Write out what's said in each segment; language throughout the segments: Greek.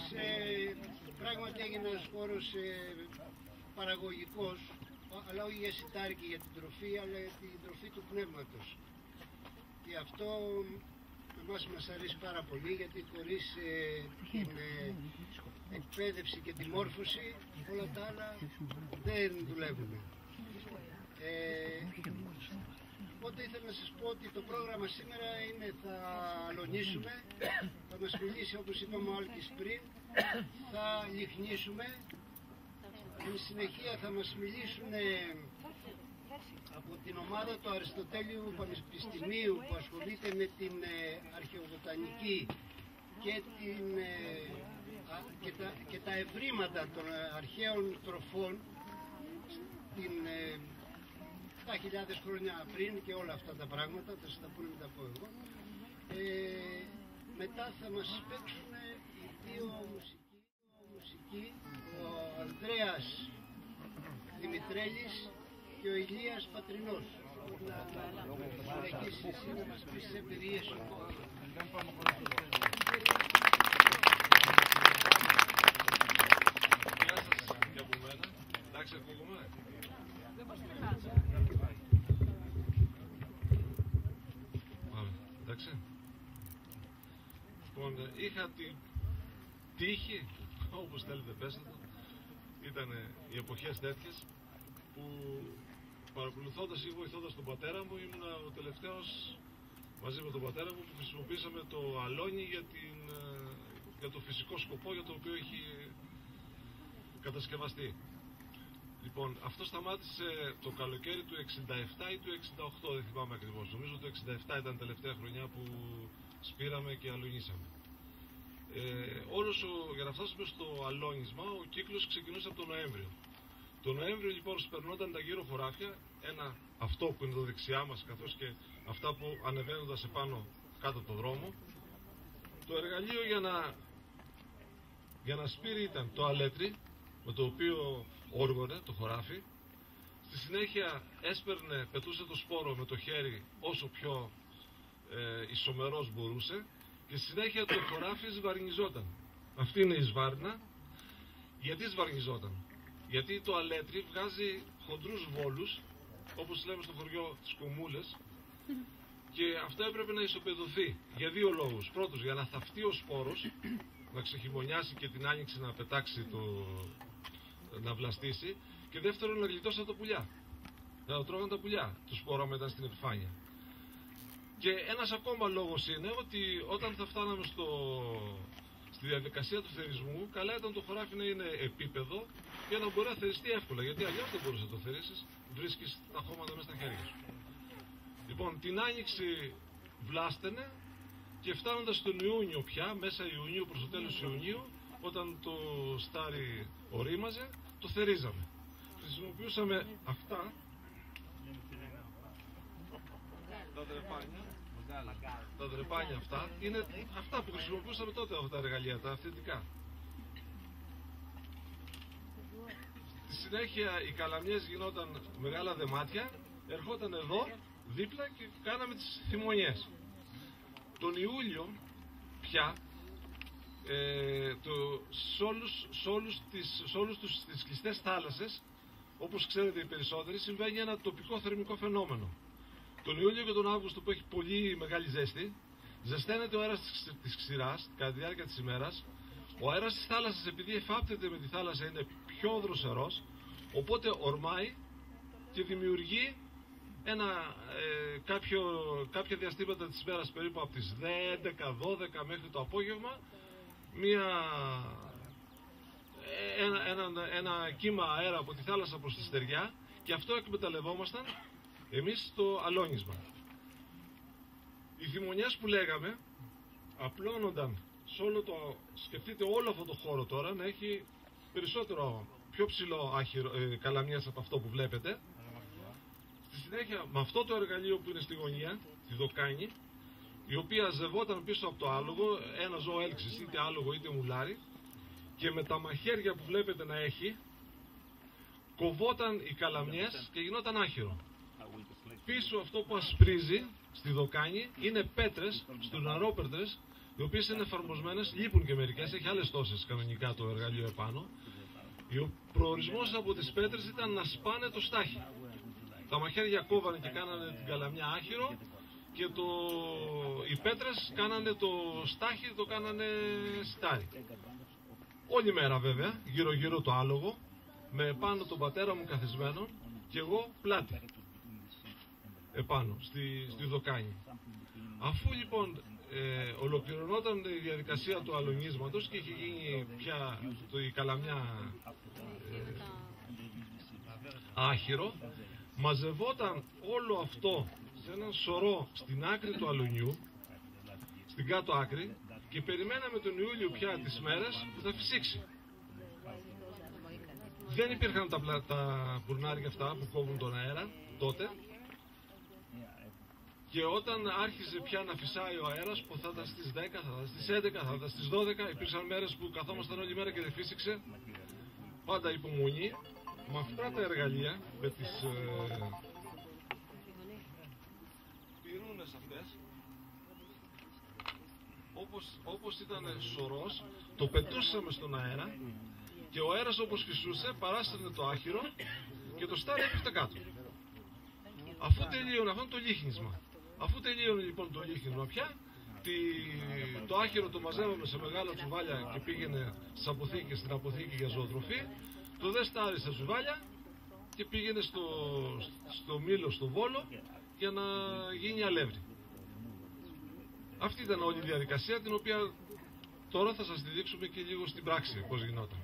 πράγματι έγινε ένας χώρος παραγωγικός, αλλά όχι για σιτάρι και για την τροφή, αλλά για την τροφή του πνεύματος. Και αυτό εμάς μας αρέσει πάρα πολύ, γιατί χωρίς την εκπαίδευση και τη μόρφωση όλα τα άλλα δεν δουλεύουν. Οπότε ήθελα να σας πω ότι το πρόγραμμα σήμερα είναι θα αλωνίσουμε, θα μας μιλήσει όπως είπαμε ο Άλκης πριν, θα λιχνίσουμε, εν συνεχεία θα μας μιλήσουν από την ομάδα του Αριστοτέλειου Πανεπιστημίου που ασχολείται με την αρχαιοβοτανική και τα ευρήματα των αρχαίων τροφών στην 7.000 χρόνια πριν και όλα αυτά τα πράγματα, θα σας τα πούνε μετά πω εγώ. Μετά θα μας παίξουν οι δύο μουσικοί, ο Ανδρέας Δημητρέλης και ο Ηλίας Πατρινός. Να συνεχίσεις εσύ να μας πεις τις εμπειρίες σου. Γεια σας και από μένα. Εντάξει, ακούγομαι. Εντάξει. Λοιπόν, είχα την τύχη, όπως θέλετε πέστε το, ήταν οι εποχές τέτοιες που παρακολουθώντας ή βοηθώντας τον πατέρα μου ήμουν ο τελευταίος μαζί με τον πατέρα μου που χρησιμοποίησαμε το αλόνι για το φυσικό σκοπό για το οποίο έχει κατασκευαστεί. Λοιπόν, αυτό σταμάτησε το καλοκαίρι του 67 ή του 68, δεν θυμάμαι ακριβώς. Νομίζω το 67 ήταν η τελευταία χρονιά που σπήραμε και αλωνίσαμε. Για να φτάσουμε στο αλώνισμα, ο κύκλος ξεκινούσε από τον Νοέμβριο. Το Νοέμβριο λοιπόν σπερνόταν τα γύρω χωράφια, αυτό που είναι το δεξιά μας, καθώς και αυτά που ανεβαίνοντας επάνω κάτω από το δρόμο. Το εργαλείο για να σπείρει ήταν το αλέτρι, με το οποίο όργωνε το χωράφι. Στη συνέχεια πετούσε το σπόρο με το χέρι όσο πιο ισομερός μπορούσε και στη συνέχεια το χωράφι σβαρνιζόταν. Αυτή είναι η σβάρνα. Γιατί σβαρνιζόταν? Γιατί το αλέτρι βγάζει χοντρούς βόλους, όπως λέμε στο χωριό τις κομμούλες, και αυτό έπρεπε να ισοπεδωθεί για δύο λόγους. Πρώτος, για να θαυτεί ο σπόρος, να ξεχειμωνιάσει και την άνοιξη να πετάξει να βλαστήσει, και δεύτερον να γλιτώσαν τα πουλιά. Να το τρώγαν τα πουλιά, το σπόρο μετά στην επιφάνεια. Και ένας ακόμα λόγος είναι ότι όταν θα φτάναμε στη διαδικασία του θερισμού, καλά ήταν το χωράφι να είναι επίπεδο για να μπορεί να θεριστεί εύκολα. Γιατί αλλιώς δεν μπορούσε να το θερίσεις, βρίσκεις τα χώματα μέσα στα χέρια σου. Λοιπόν, την άνοιξη βλάσταινε και φτάνοντας στον Ιούνιο πια, μέσα Ιουνίου προς το τέλος Ιουνίου, όταν το στάρι ορίμαζε, το θερίζαμε. Χρησιμοποιούσαμε αυτά τα δρεπάνια αυτά, είναι αυτά που χρησιμοποιούσαμε τότε, αυτά τα εργαλεία, τα αυθεντικά. Στη συνέχεια οι καλαμιές γινόταν μεγάλα δεμάτια, ερχόταν εδώ δίπλα και κάναμε τις θυμονιές. Τον Ιούλιο πια σε όλους τις κλειστές θάλασσες, όπως ξέρετε οι περισσότεροι, συμβαίνει ένα τοπικό θερμικό φαινόμενο. Τον Ιούλιο και τον Αύγουστο που έχει πολύ μεγάλη ζέστη, ζεσταίνεται ο αέρας της ξηράς κατά τη διάρκεια της ημέρας. Ο αέρας της θάλασσας, επειδή εφάπτεται με τη θάλασσα, είναι πιο δροσερός, οπότε ορμάει και δημιουργεί κάποια διαστήματα της ημέρας, περίπου από τις 11-12 μέχρι το απόγευμα, ένα κύμα αέρα από τη θάλασσα προς τη στεριά, και αυτό εκμεταλλευόμασταν εμείς στο αλώνισμα. Οι θυμονιές που λέγαμε απλώνονταν σε σκεφτείτε όλο αυτό το χώρο τώρα να έχει πιο ψηλό καλαμιές από αυτό που βλέπετε. Στη συνέχεια με αυτό το εργαλείο που είναι στη γωνία, τη δοκάνη, η οποία ζευόταν πίσω από το άλογο, ένα ζώο έλξης, είτε άλογο είτε μουλάρι, και με τα μαχαίρια που βλέπετε να έχει, κοβόταν οι καλαμιές και γινόταν άχυρο. Πίσω αυτό που ασπρίζει στη δοκάνη είναι πέτρες, στουρναρόπετρες, οι οποίες είναι εφαρμοσμένες, λείπουν και μερικές, έχει άλλες τόσες κανονικά το εργαλείο επάνω. Ο προορισμός από τις πέτρες ήταν να σπάνε το στάχι. Τα μαχαίρια κόβανε και κάνανε την καλαμιά άχυρο και οι πέτρες κάνανε το στάχι, το κάνανε σιτάρι. Όλη μέρα βέβαια, γύρω γύρω το άλογο, με πάνω τον πατέρα μου καθισμένο και εγώ πλάτη επάνω στη δοκάνη. Αφού λοιπόν ολοκληρωνόταν η διαδικασία του αλωνίσματος και είχε γίνει πια η καλαμιά άχυρο, μαζευόταν όλο αυτό σε έναν σωρό στην άκρη του αλουνιού, στην κάτω άκρη, και περιμέναμε τον Ιούλιο πια τις μέρες που θα φυσήξει. Δεν υπήρχαν τα πουρνάρια αυτά που κόβουν τον αέρα τότε, και όταν άρχισε πια να φυσάει ο αέρας, που θα ήταν στις 10, θα ήταν στις 11, θα ήταν στις 12, υπήρξαν μέρες που καθόμασταν όλη μέρα και δεν φύσηξε. Πάντα υπομονή, με αυτά τα εργαλεία, με τις πυρούνες αυτές, όπως ήταν σωρός, το πετούσαμε στον αέρα και ο αέρας όπως φυσούσε παράστανε το άχυρο και το στάρι έπεφτε κάτω. Αφού τελείωνε, αυτό είναι το λίχνισμα. Αφού τελείωνε λοιπόν το λίχνισμα πια, το άχυρο το μαζεύαμε σε μεγάλα τσουβάλια και πήγαινε στις αποθήκες, στην αποθήκη για ζωοτροφή, το δε στάρι στα τσουβάλια και πήγαινε στο μήλο, στο Βόλο, για να γίνει αλεύρι. Αυτή ήταν όλη η διαδικασία, την οποία τώρα θα σας τη δείξουμε και λίγο στην πράξη πώς γινόταν.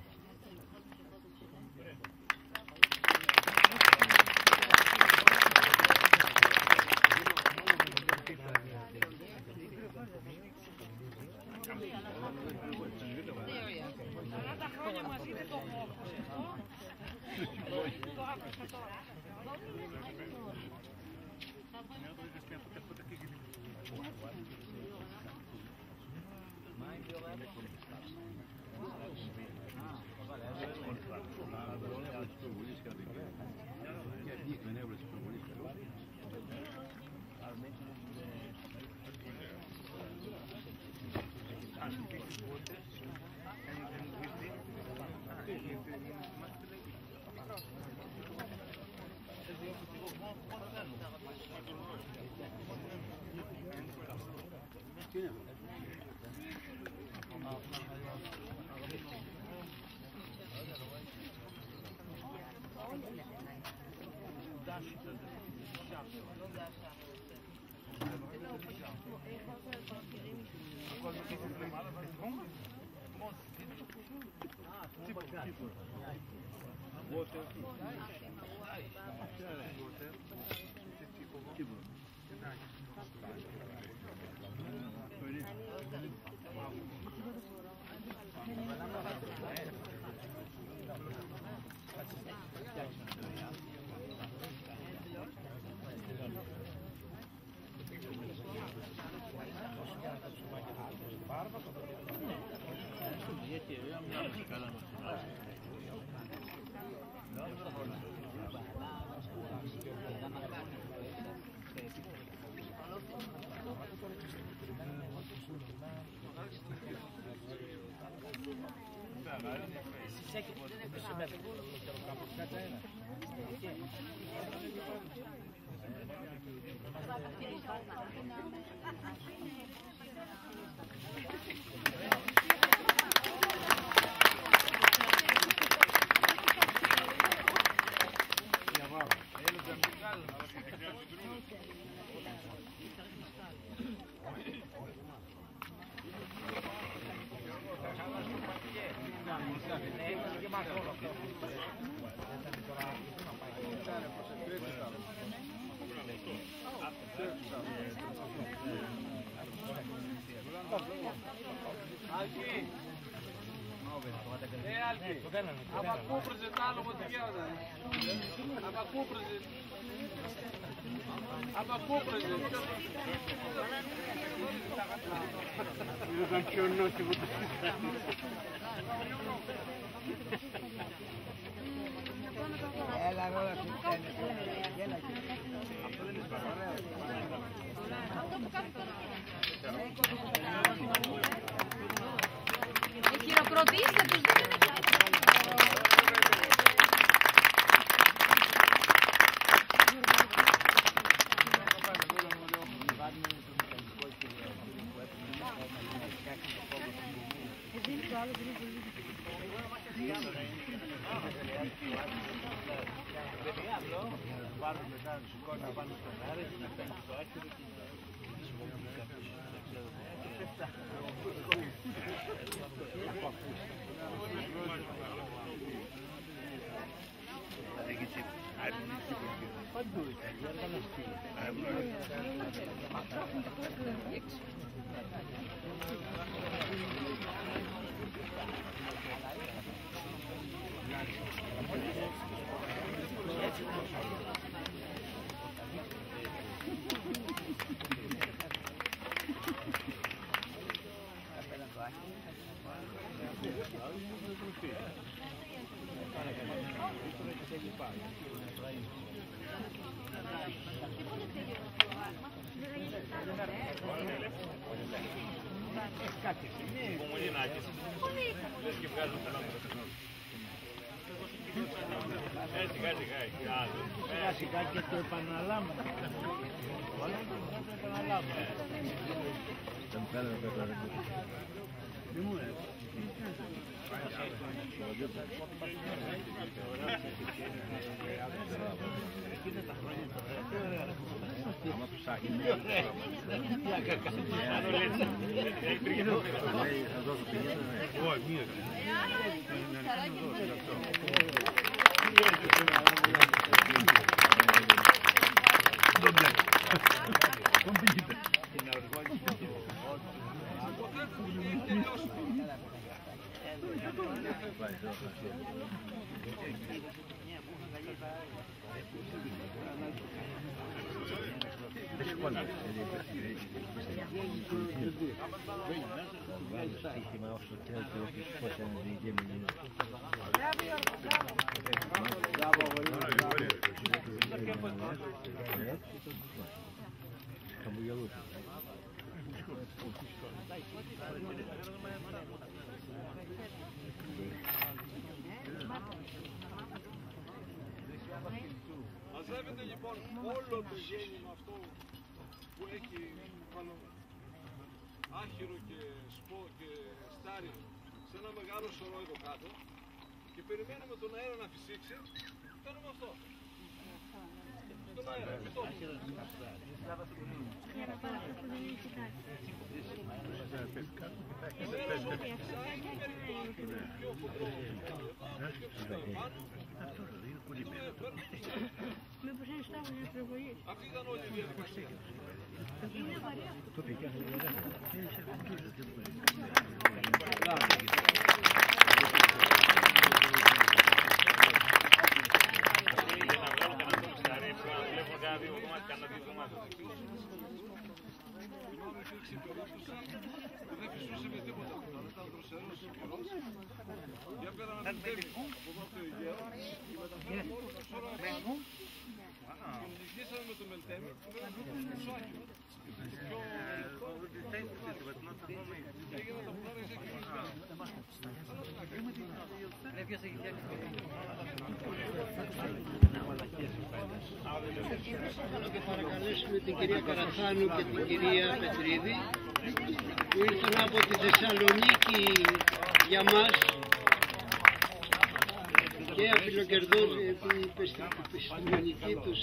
Έλα, Σιγά και το επαναλάμβανε. Όλα το επαναλάμβανε. Δεν μου έρθει. Κοίτα τα χρόνια τώρα. Άμα ψάχνει. Θα δώσω 50. Όχι, μία. Μαζεύεται λοιπόν όλο το γέννημα αυτό που έχει πάνω άχυρο και σπό και στάρι σε ένα μεγάλο σωρό εδώ κάτω και περιμένουμε τον αέρα να φυσήξει, κάνουμε αυτό. Τον αέρα, αυτό. Μήπως είναι στάχος για προβολή. Αυτή ήταν όλη η διαδικασία. Είναι βαριά. Δεν φυσούσε με τίποτα. Ήταν δροσερός καιρός. Για πέρα να μην τέμει. Από εδώ από το Αιγαίο. Και μεταφέραμε όλο το σωρό επάνω. Και οδηγήσαμε με το Μελτέμι. Και βέβαια το σουσάκι. Έγινε το πλάνο και Και παρακαλέσουμε την κυρία Καραθάνου και την κυρία Πετρίδη που ήρθαν από τη Θεσσαλονίκη για μας και αφιλοκερδών την επιστημονική τους.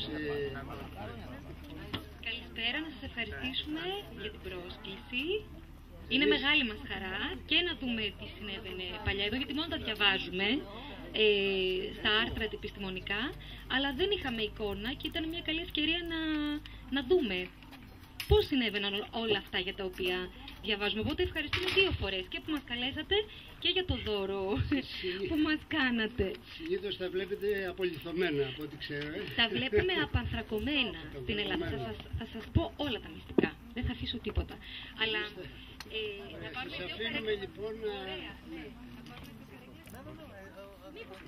Καλησπέρα, να σας ευχαριστήσουμε για την πρόσκληση. Είναι μεγάλη μας χαρά και να δούμε τι συνέβαινε παλιά εδώ, γιατί μόνο τα διαβάζουμε στα άρθρα τα επιστημονικά, αλλά δεν είχαμε εικόνα και ήταν μια καλή ευκαιρία να δούμε πώς συνέβαιναν όλα αυτά για τα οποία διαβάζουμε. Οπότε ευχαριστούμε 2 φορές και που μας καλέσατε και για το δώρο που μας κάνατε. Συνήθως τα βλέπετε απολυθωμένα από ό,τι ξέρω. Τα βλέπουμε απανθρακωμένα στην Ελλάδα. Θα σας πω όλα τα μυστικά. Δεν θα αφήσω τίποτα. Αλλά σας αφήνουμε λοιπόν να... Μήπως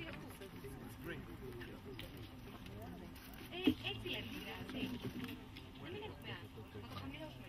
έτσι λέμε, να μην έχουμε άλλο. Θα το χαμηλώσουμε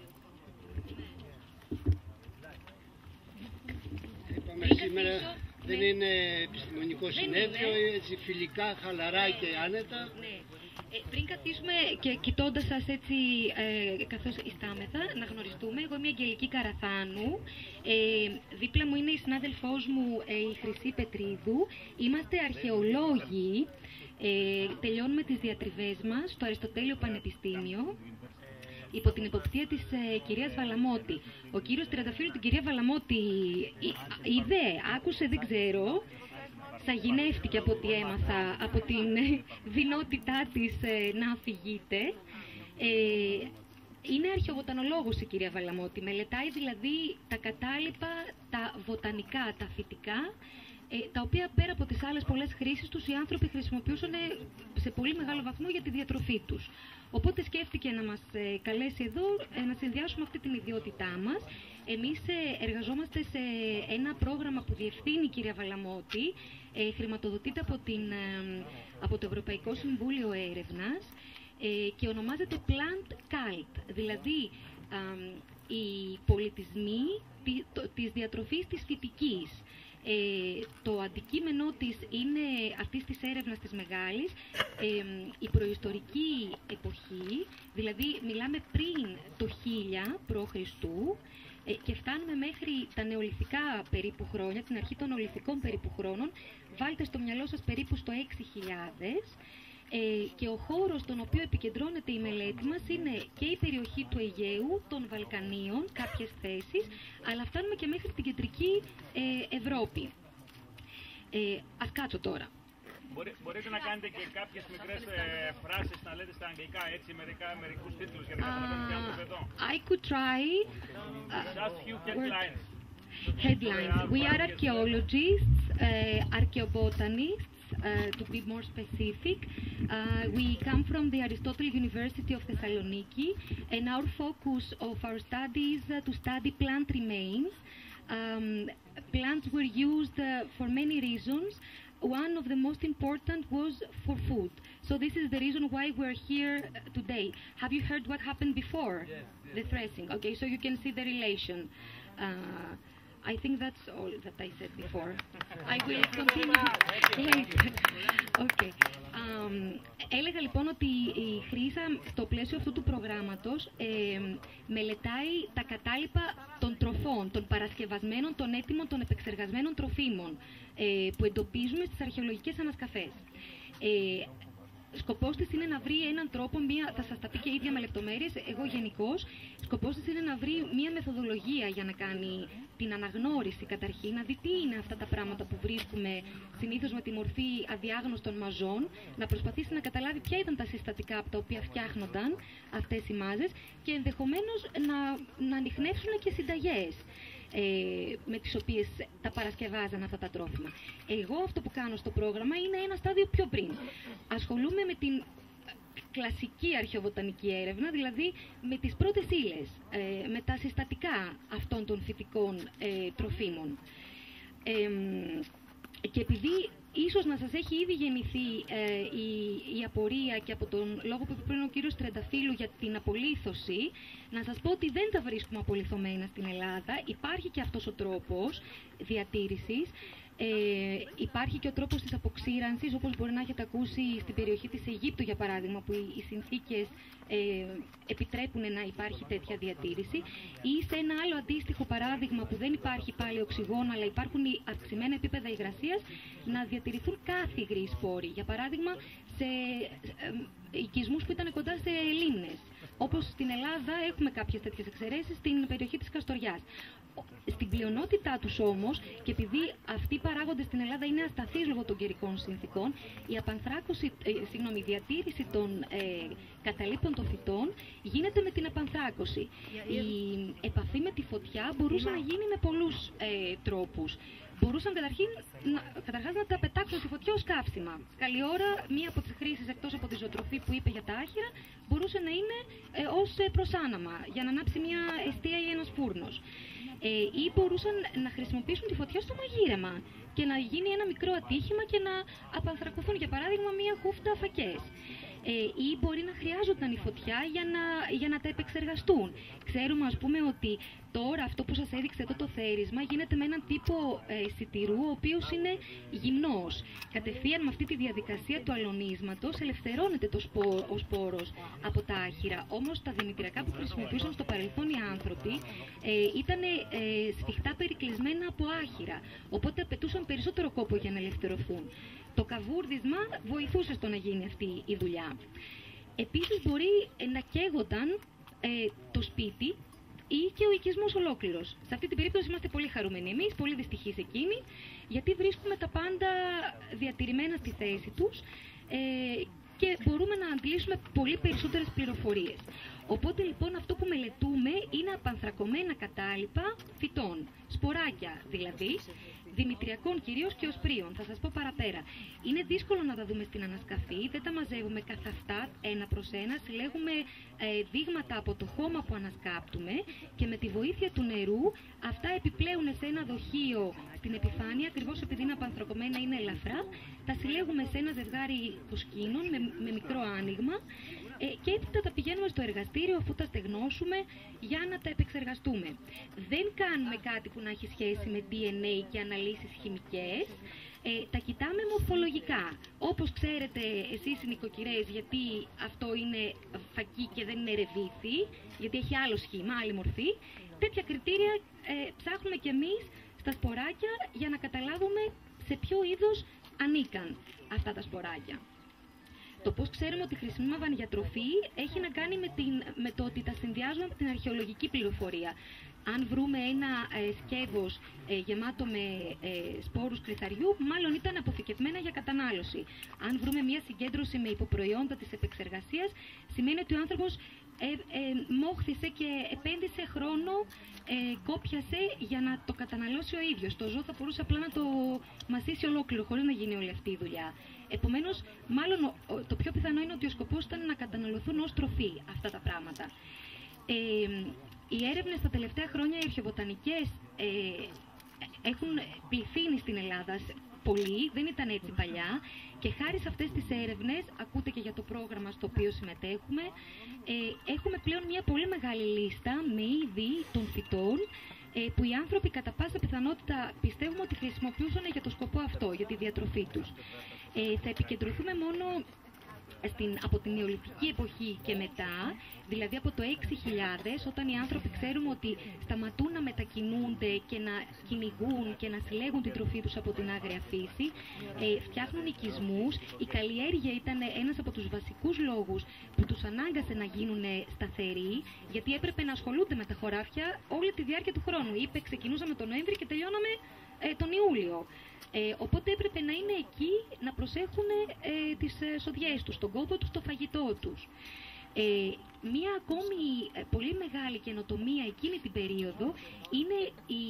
λίγο. Είπαμε σήμερα δεν είναι επιστημονικό συνέδριο, έτσι φιλικά, χαλαρά και άνετα. Ναι. Πριν καθίσουμε και κοιτώντας σας έτσι καθώς ιστάμεθα, να γνωριστούμε. Εγώ είμαι η Αγγελική Καραθάνου. Δίπλα μου είναι η συνάδελφός μου η Χρυσή Πετρίδου. Είμαστε αρχαιολόγοι. Τελειώνουμε τις διατριβές μας στο Αριστοτέλειο Πανεπιστήμιο υπό την εποπτεία της κυρίας Βαλαμώτη. Ο κύριος Τριανταφύλλου την κυρία Βαλαμώτη είδε, άκουσε, δεν ξέρω. Σαγηνεύτηκε από ό,τι έμαθα, από την δυνότητά της να αφηγείται. Είναι αρχαιοβοτανολόγος η κυρία Βαλαμώτη. Μελετάει δηλαδή τα κατάλοιπα, τα βοτανικά, τα φυτικά, τα οποία πέρα από τις άλλες πολλές χρήσεις τους οι άνθρωποι χρησιμοποιούσαν σε πολύ μεγάλο βαθμό για τη διατροφή τους. Οπότε σκέφτηκε να μας καλέσει εδώ να συνδυάσουμε αυτή την ιδιότητά μας. Εμείς εργαζόμαστε σε ένα πρόγραμμα που διευθύνει η κυρία Βαλαμώτη, χρηματοδοτείται από το Ευρωπαϊκό Συμβούλιο Έρευνας και ονομάζεται Plant Cult, δηλαδή οι πολιτισμοί της διατροφής της φυτικής. Το αντικείμενο της είναι αυτής της έρευνας της μεγάλης η προϊστορική εποχή, δηλαδή μιλάμε πριν το 1000 π.Χ. Και φτάνουμε μέχρι τα νεολιθικά περίπου χρόνια, την αρχή των νεολιθικών περίπου χρόνων. Βάλτε στο μυαλό σας περίπου στο 6.000. Και ο χώρος στον οποίο επικεντρώνεται η μελέτη μας είναι και η περιοχή του Αιγαίου, των Βαλκανίων, κάποιες θέσεις, αλλά φτάνουμε και μέχρι την κεντρική Ευρώπη. Ας κάτσω τώρα. Μπορείτε να κάνετε και κάποιες μικρές φράσεις να λέτε στα αγγλικά, έτσι, μερικούς τίτλους για να καταλαβαίνουν οι άνθρωποι εδώ. I could try. Just few headlines. Headlines. We are archaeologists, archaeobotanists. To be more specific, we come from the Aristotle University of Thessaloniki, and our focus of our study is to study plant remains. Plants were used for many reasons. One of the most important was for food. So this is the reason why we're here today. Have you heard what happened before? Yes. The threshing. Okay, so you can see the relation. I think that's all that I said before. I will continue later. Okay. Έλεγα λοιπόν ότι η Χρύσα στο πλαίσιο αυτού του προγράμματος μελετάει τα κατάλοιπα των τροφών, των παρασκευασμένων, των έτοιμων, των επεξεργασμένων τροφίμων που εντοπίζουμε στις αρχαιολογικές ανασκαφές. Σκοπός της είναι να βρει έναν τρόπο, θα σας τα πει και η ίδια με λεπτομέρειες, εγώ γενικώς, σκοπός της είναι να βρει μια μεθοδολογία για να κάνει την αναγνώριση καταρχήν, να δει τι είναι αυτά τα πράγματα που βρίσκουμε συνήθως με τη μορφή αδιάγνωστων μαζών, να προσπαθήσει να καταλάβει ποια ήταν τα συστατικά από τα οποία φτιάχνονταν αυτές οι μάζες και ενδεχομένως να ανιχνεύσουν και συνταγές με τις οποίες τα παρασκευάζαν αυτά τα τρόφιμα. Εγώ αυτό που κάνω στο πρόγραμμα είναι ένα στάδιο πιο πριν. Ασχολούμαι με την κλασική αρχαιοβοτανική έρευνα, δηλαδή με τις πρώτες ύλες, με τα συστατικά αυτών των φυτικών τροφίμων. Και επειδή ίσως να σας έχει ήδη γεννηθεί η απορία και από τον λόγο που είπε πριν ο κύριος Τριανταφύλλου για την απολίθωση, να σας πω ότι δεν τα βρίσκουμε απολιθωμένα στην Ελλάδα. Υπάρχει και αυτός ο τρόπος διατήρησης. Υπάρχει και ο τρόπος της αποξήρανσης, όπως μπορεί να έχετε ακούσει στην περιοχή της Αιγύπτου, για παράδειγμα, που οι συνθήκες επιτρέπουν να υπάρχει τέτοια διατήρηση, ή σε ένα άλλο αντίστοιχο παράδειγμα που δεν υπάρχει πάλι οξυγόνο, αλλά υπάρχουν αυξημένα επίπεδα υγρασίας, να διατηρηθούν κάθυγροι σπόροι. Για παράδειγμα, σε οικισμούς που ήταν κοντά σε λίμνες. Όπως στην Ελλάδα έχουμε κάποιες τέτοιες εξαιρέσεις στην περιοχή της Καστοριάς. Στην πλειονότητά τους όμως, και επειδή αυτοί οι παράγοντες στην Ελλάδα είναι ασταθείς λόγω των καιρικών συνθήκων, η διατήρηση των καταλήπων των φυτών γίνεται με την απανθράκωση. Η επαφή με τη φωτιά μπορούσε να γίνει με πολλούς τρόπους. Μπορούσαν καταρχάς να τα πετάξουν στη φωτιά ως καύσιμα. Καλή ώρα, μία από τις χρήσεις εκτός από τη ζωοτροφή που είπε για τα άχυρα, μπορούσε να είναι ως προσάναμα, για να ανάψει μια εστία ή ένας φούρνος. Ή μπορούσαν να χρησιμοποιήσουν τη φωτιά στο μαγείρεμα και να γίνει ένα μικρό ατύχημα και να απανθρακωθούν, για παράδειγμα, μία χούφτα φακές. ή μπορεί να χρειάζονταν η φωτιά για να τα επεξεργαστούν. Ξέρουμε, ας πούμε, ότι τώρα αυτό που σας έδειξε εδώ το θέρισμα γίνεται με έναν τύπο σιτηρού, ο οποίος είναι γυμνός. Κατευθείαν με αυτή τη διαδικασία του αλωνίσματος ελευθερώνεται ο σπόρος από τα άχυρα. Όμως τα δημητριακά που χρησιμοποιούσαν στο παρελθόν οι άνθρωποι ήταν σφιχτά περικλεισμένα από άχυρα, οπότε απαιτούσαν περισσότερο κόπο για να ελευθερωθούν. Το καβούρδισμα βοηθούσε στο να γίνει αυτή η δουλειά. Επίσης μπορεί να καίγονταν το σπίτι ή και ο οικισμός ολόκληρος. Σε αυτή την περίπτωση είμαστε πολύ χαρούμενοι εμείς, πολύ δυστυχείς εκείνοι, γιατί βρίσκουμε τα πάντα διατηρημένα στη θέση τους και μπορούμε να αντλήσουμε πολύ περισσότερες πληροφορίες. Οπότε λοιπόν αυτό που μελετούμε είναι απανθρακωμένα κατάλοιπα φυτών, σποράκια δηλαδή, δημητριακών κυρίως και οσπρίων. Θα σας πω παραπέρα. Είναι δύσκολο να τα δούμε στην ανασκαφή, δεν τα μαζεύουμε καθ' αυτά ένα προς ένα, συλλέγουμε δείγματα από το χώμα που ανασκάπτουμε και με τη βοήθεια του νερού αυτά επιπλέουν σε ένα δοχείο στην επιφάνεια, ακριβώς επειδή είναι απανθρακωμένα, είναι ελαφρά, τα συλλέγουμε σε ένα ζευγάρι κοσκίνων με μικρό άνοιγμα και έτσι τα πηγαίνουμε στο εργαστήριο αφού τα στεγνώσουμε για να τα επεξεργαστούμε. Δεν κάνουμε κάτι που να έχει σχέση με DNA και αναλύσεις χημικές, τα κοιτάμε μορφολογικά. Όπως ξέρετε εσείς οι νοικοκυρές, γιατί αυτό είναι φακί και δεν είναι ρεβίθι, γιατί έχει άλλο σχήμα, άλλη μορφή, τέτοια κριτήρια ψάχνουμε κι εμείς στα σποράκια για να καταλάβουμε σε ποιο είδος ανήκαν αυτά τα σποράκια. Το πώς ξέρουμε ότι χρησιμεύαν για τροφή έχει να κάνει με το ότι τα συνδυάζουμε με την αρχαιολογική πληροφορία. Αν βρούμε ένα σκεύος γεμάτο με σπόρους κρυθαριού, μάλλον ήταν αποθηκευμένα για κατανάλωση. Αν βρούμε μια συγκέντρωση με υποπροϊόντα της επεξεργασίας, σημαίνει ότι ο άνθρωπος μόχθησε και επένδυσε χρόνο, κόπιασε για να το καταναλώσει ο ίδιος. Το ζώο θα μπορούσε απλά να το μασίσει ολόκληρο, χωρίς να γίνει όλη αυτή η δουλειά. Επομένως, μάλλον το πιο πιθανό είναι ότι ο σκοπός ήταν να καταναλωθούν ως τροφή αυτά τα πράγματα. Οι έρευνες τα τελευταία χρόνια, οι αρχαιοβοτανικές, έχουν πληθύνει στην Ελλάδα πολύ, δεν ήταν έτσι παλιά, και χάρη σε αυτές τις έρευνες, ακούτε και για το πρόγραμμα στο οποίο συμμετέχουμε, έχουμε πλέον μια πολύ μεγάλη λίστα με είδη των φυτών που οι άνθρωποι κατά πάσα πιθανότητα πιστεύουμε ότι χρησιμοποιούσαν για το σκοπό αυτό, για τη διατροφή τους. Θα επικεντρωθούμε μόνο από την νεολιθική εποχή και μετά, δηλαδή από το 6000, όταν οι άνθρωποι ξέρουμε ότι σταματούν να μετακινούνται και να κυνηγούν και να συλλέγουν την τροφή τους από την άγρια φύση, φτιάχνουν οικισμούς. Η καλλιέργεια ήταν ένας από τους βασικούς λόγους που τους ανάγκασε να γίνουν σταθεροί, γιατί έπρεπε να ασχολούνται με τα χωράφια όλη τη διάρκεια του χρόνου. Ξεκινούσαμε τον Νοέμβρη και τελειώναμε τον Ιούλιο. Οπότε έπρεπε να είναι εκεί, να προσέχουν τις σοδιές τους, τον κόπο τους, το φαγητό τους. Μία ακόμη πολύ μεγάλη καινοτομία εκείνη την περίοδο είναι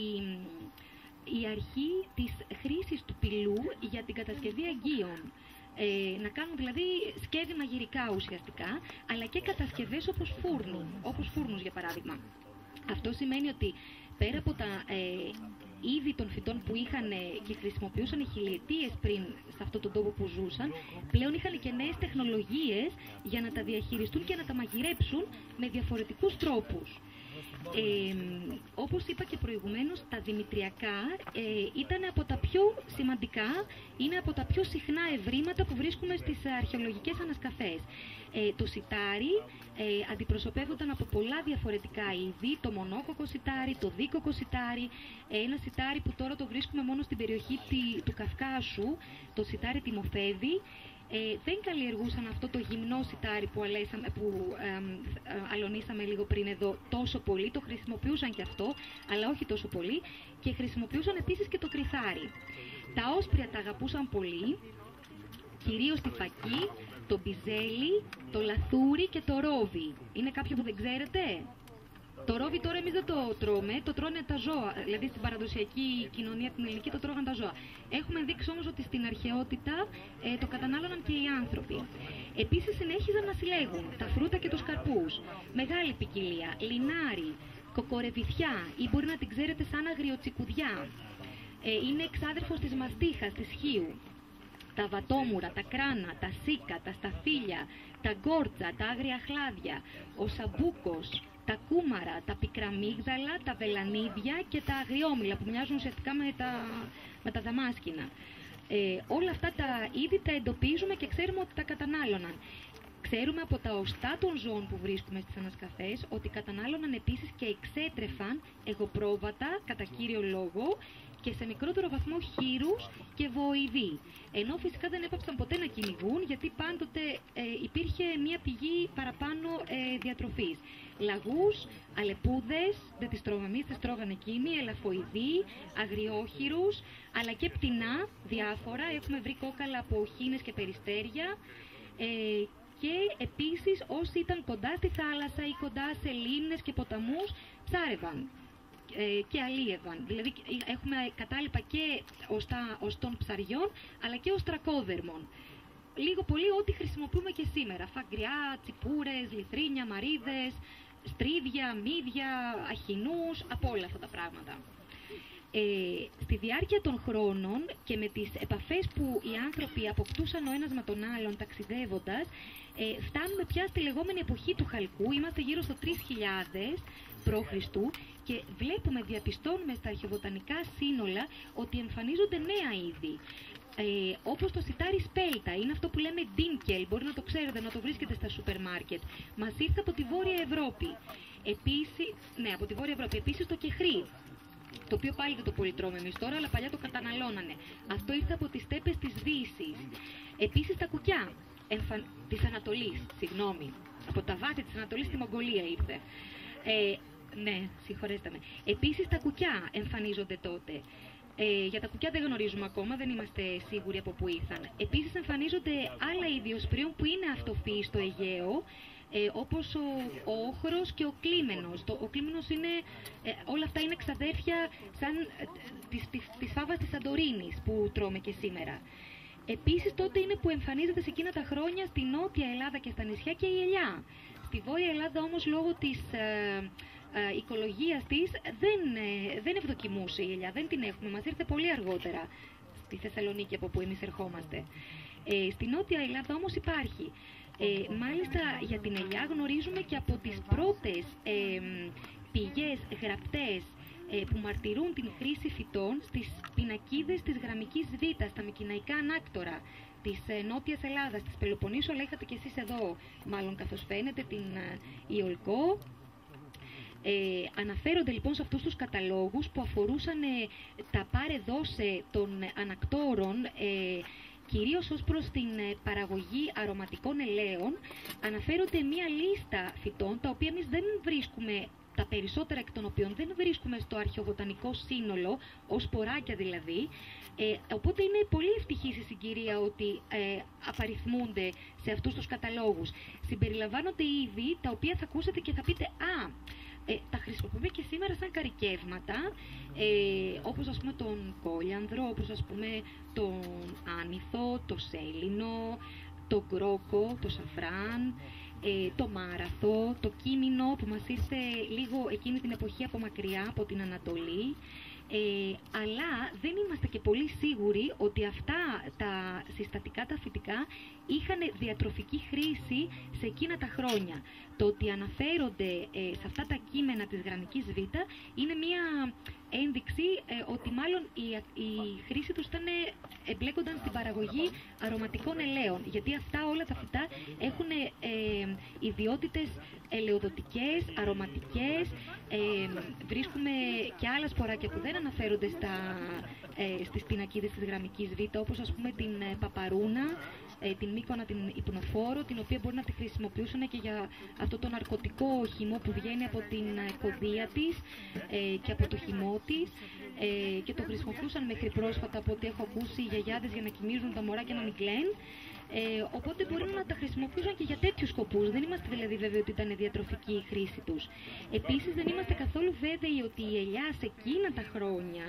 η αρχή της χρήσης του πυλού για την κατασκευή αγκίων. Να κάνουν δηλαδή σκεύη μαγειρικά ουσιαστικά, αλλά και κατασκευές όπως φούρνους για παράδειγμα. Αυτό σημαίνει ότι πέρα από τα είδη των φυτών που είχαν και χρησιμοποιούσαν χιλιετίες πριν σε αυτόν τον τόπο που ζούσαν, πλέον είχαν και νέες τεχνολογίες για να τα διαχειριστούν και να τα μαγειρέψουν με διαφορετικούς τρόπους. Όπως είπα και προηγουμένως, τα δημητριακά ήταν από τα πιο σημαντικά, είναι από τα πιο συχνά ευρήματα που βρίσκουμε στις αρχαιολογικές ανασκαφές. Το σιτάρι αντιπροσωπεύονταν από πολλά διαφορετικά είδη, το μονόκοκο σιτάρι, το δίκοκο σιτάρι, ένα σιτάρι που τώρα το βρίσκουμε μόνο στην περιοχή του Καυκάσου, το σιτάρι τιμοφέδι. Δεν καλλιεργούσαν αυτό το γυμνό σιτάρι που αλωνίσαμε λίγο πριν εδώ τόσο πολύ, το χρησιμοποιούσαν και αυτό, αλλά όχι τόσο πολύ, και χρησιμοποιούσαν επίσης και το κρυθάρι. Τα όσπρια τα αγαπούσαν πολύ, κυρίως τη φακή, το μπιζέλι, το λαθούρι και το ρόβι. Είναι κάποιο που δεν ξέρετε? Το ρόβι τώρα εμείς δεν το τρώμε, το τρώνε τα ζώα. Δηλαδή στην παραδοσιακή κοινωνία την ελληνική το τρώγαν τα ζώα. Έχουμε δείξει όμως ότι στην αρχαιότητα το κατανάλωναν και οι άνθρωποι. Επίσης συνέχιζαν να συλλέγουν τα φρούτα και τους καρπούς. Μεγάλη ποικιλία, λινάρι, κοκορεβιθιά ή μπορεί να την ξέρετε σαν αγριοτσικουδιά. Είναι εξάδερφος της μαστίχας, της χείου. τα βατόμουρα, τα κράνα, τα σίκα, τα σταφύλια, τα γκόρτσα, τα άγρια χλάδια, ο σαμπούκος, τα κούμαρα, τα πικραμίγδαλα, τα βελανίδια και τα αγριόμηλα που μοιάζουν ουσιαστικά με τα δαμάσκηνα. Όλα αυτά τα είδη τα εντοπίζουμε και ξέρουμε ότι τα κατανάλωναν. Ξέρουμε από τα οστά των ζώων που βρίσκουμε στις ανασκαφές ότι κατανάλωναν επίσης και εξέτρεφαν εγωπρόβατα κατά κύριο λόγο και σε μικρότερο βαθμό χείρους και βοηδοί. Ενώ φυσικά δεν έπαψαν ποτέ να κυνηγούν γιατί πάντοτε υπήρχε μια πηγή παραπάνω διατροφής. Λαγούς, αλεπούδες, δεν τις τρώγαμε εμείς, τις τρώγανε εκείνοι, ελαφοειδοί, αγριόχειρους, αλλά και πτηνά διάφορα. Έχουμε βρει κόκαλα από χήνες και περιστέρια. Και επίσης όσοι ήταν κοντά στη θάλασσα ή κοντά σε λίμνες και ποταμούς ψάρευαν και αλίευαν. Δηλαδή έχουμε κατάλοιπα και οστών ψαριών αλλά και οστρακόδερμων. Λίγο πολύ ό,τι χρησιμοποιούμε και σήμερα. Φαγκριά, τσιπούρες, λιθρίνια, μαρίδες, στρίδια, μύδια, αχινούς, από όλα αυτά τα πράγματα. Στη διάρκεια των χρόνων και με τις επαφές που οι άνθρωποι αποκτούσαν ο ένας με τον άλλον ταξιδεύοντας, φτάνουμε πια στη λεγόμενη εποχή του χαλκού, είμαστε γύρω στο 3000 π.Χ. και διαπιστώνουμε στα αρχαιοβοτανικά σύνολα ότι εμφανίζονται νέα είδη. Όπως το σιτάρι σπέλτα, είναι αυτό που λέμε ντίνκελ, μπορεί να το ξέρετε, να το βρίσκετε στα σούπερ μάρκετ. Μας ήρθε από τη Βόρεια Ευρώπη. Από τη Βόρεια Ευρώπη. Επίσης το κεχρί, το οποίο πάλι δεν το πολυτρώμε εμείς τώρα, αλλά παλιά το καταναλώνανε. Αυτό ήρθε από τις στέπες της Δύσης. Επίσης τα κουκιά, της Ανατολής, από τα βάθη της Ανατολής στη Μογγολία ήρθε. Ναι, συγχωρέστε με. Επίσης τα κουκιά εμφανίζονται τότε. Για τα κουκιά δεν γνωρίζουμε ακόμα, δεν είμαστε σίγουροι από πού ήρθαν. Επίσης εμφανίζονται άλλα είδη οσπρίων που είναι αυτοφύης στο Αιγαίο, όπως ο όχρος και ο κλίμενος. Ο κλίμενος είναι, όλα αυτά είναι ξαδέρφια σαν της φάβας της Σαντορίνης που τρώμε και σήμερα. Επίσης τότε είναι που εμφανίζεται σε εκείνα τα χρόνια στη Νότια Ελλάδα και στα νησιά και η ελιά. Στη Βόρεια Ελλάδα όμως λόγω της οικολογίας της δεν ευδοκιμούσε η ελιά, δεν την έχουμε, μας ήρθε πολύ αργότερα στη Θεσσαλονίκη από που εμείς ερχόμαστε. Στη Νότια Ελλάδα όμως υπάρχει. Μάλιστα για την ελιά γνωρίζουμε και από τις πρώτες πηγές γραπτές που μαρτυρούν την χρήση φυτών στις πινακίδες της γραμμικής Β, στα μικηναϊκά ανάκτορα της Νότιας Ελλάδας, της Πελοποννήσου, αλλά είχατε και εσείς εδώ, μάλλον καθώς φαίνεται, την Ιολκό. Αναφέρονται λοιπόν σε αυτούς τους καταλόγους που αφορούσαν τα πάρε δώσε των ανακτόρων, κυρίως ως προς την παραγωγή αρωματικών ελαίων. Αναφέρονται μία λίστα φυτών, τα οποία εμείς δεν βρίσκουμε, τα περισσότερα εκ των οποίων δεν βρίσκουμε στο αρχαιοβοτανικό σύνολο, ως σποράκια δηλαδή. Οπότε είναι πολύ ευτυχής η συγκυρία ότι απαριθμούνται σε αυτούς τους καταλόγους. Συμπεριλαμβάνονται είδη τα οποία θα ακούσετε και θα πείτε τα χρησιμοποιούμε και σήμερα σαν καρικεύματα, όπως ας πούμε τον κόλιανδρο, όπως ας πούμε τον άνηθο, το σέλινο, το γκρόκο, το σαφράν, το μάραθο, το κίμινο που μας ήρθε λίγο εκείνη την εποχή από μακριά, από την Ανατολή. Αλλά δεν είμαστε και πολύ σίγουροι ότι αυτά τα συστατικά, τα φυτικά, είχαν διατροφική χρήση σε εκείνα τα χρόνια. Το ότι αναφέρονται σε αυτά τα κείμενα της γραμμικής Β είναι μία ένδειξη ότι μάλλον η χρήση τους εμπλέκονταν στην παραγωγή αρωματικών ελαίων, γιατί αυτά όλα τα φυτά έχουν ιδιότητες ελαιοδοτικές, αρωματικές. Βρίσκουμε και άλλα σποράκια που δεν αναφέρονται στις πινακίδες της γραμμικής Β, όπως ας πούμε την παπαρούνα, την μύκονα, την υπνοφόρο, την οποία μπορεί να τη χρησιμοποιούσαν και για αυτό το ναρκωτικό χυμό που βγαίνει από την κωδία της και από το χυμό της, και το χρησιμοποιούσαν μέχρι πρόσφατα, από ό,τι έχω ακούσει, οι γιαγιάδες για να κοιμίζουν τα μωρά και να μην κλαίνουν. Οπότε μπορεί να τα χρησιμοποιούσαν και για τέτοιους σκοπούς. Δεν είμαστε δηλαδή βέβαιοι ότι ήταν διατροφική η χρήση τους. Επίσης δεν είμαστε καθόλου βέβαιοι ότι η ελιά σε εκείνα τα χρόνια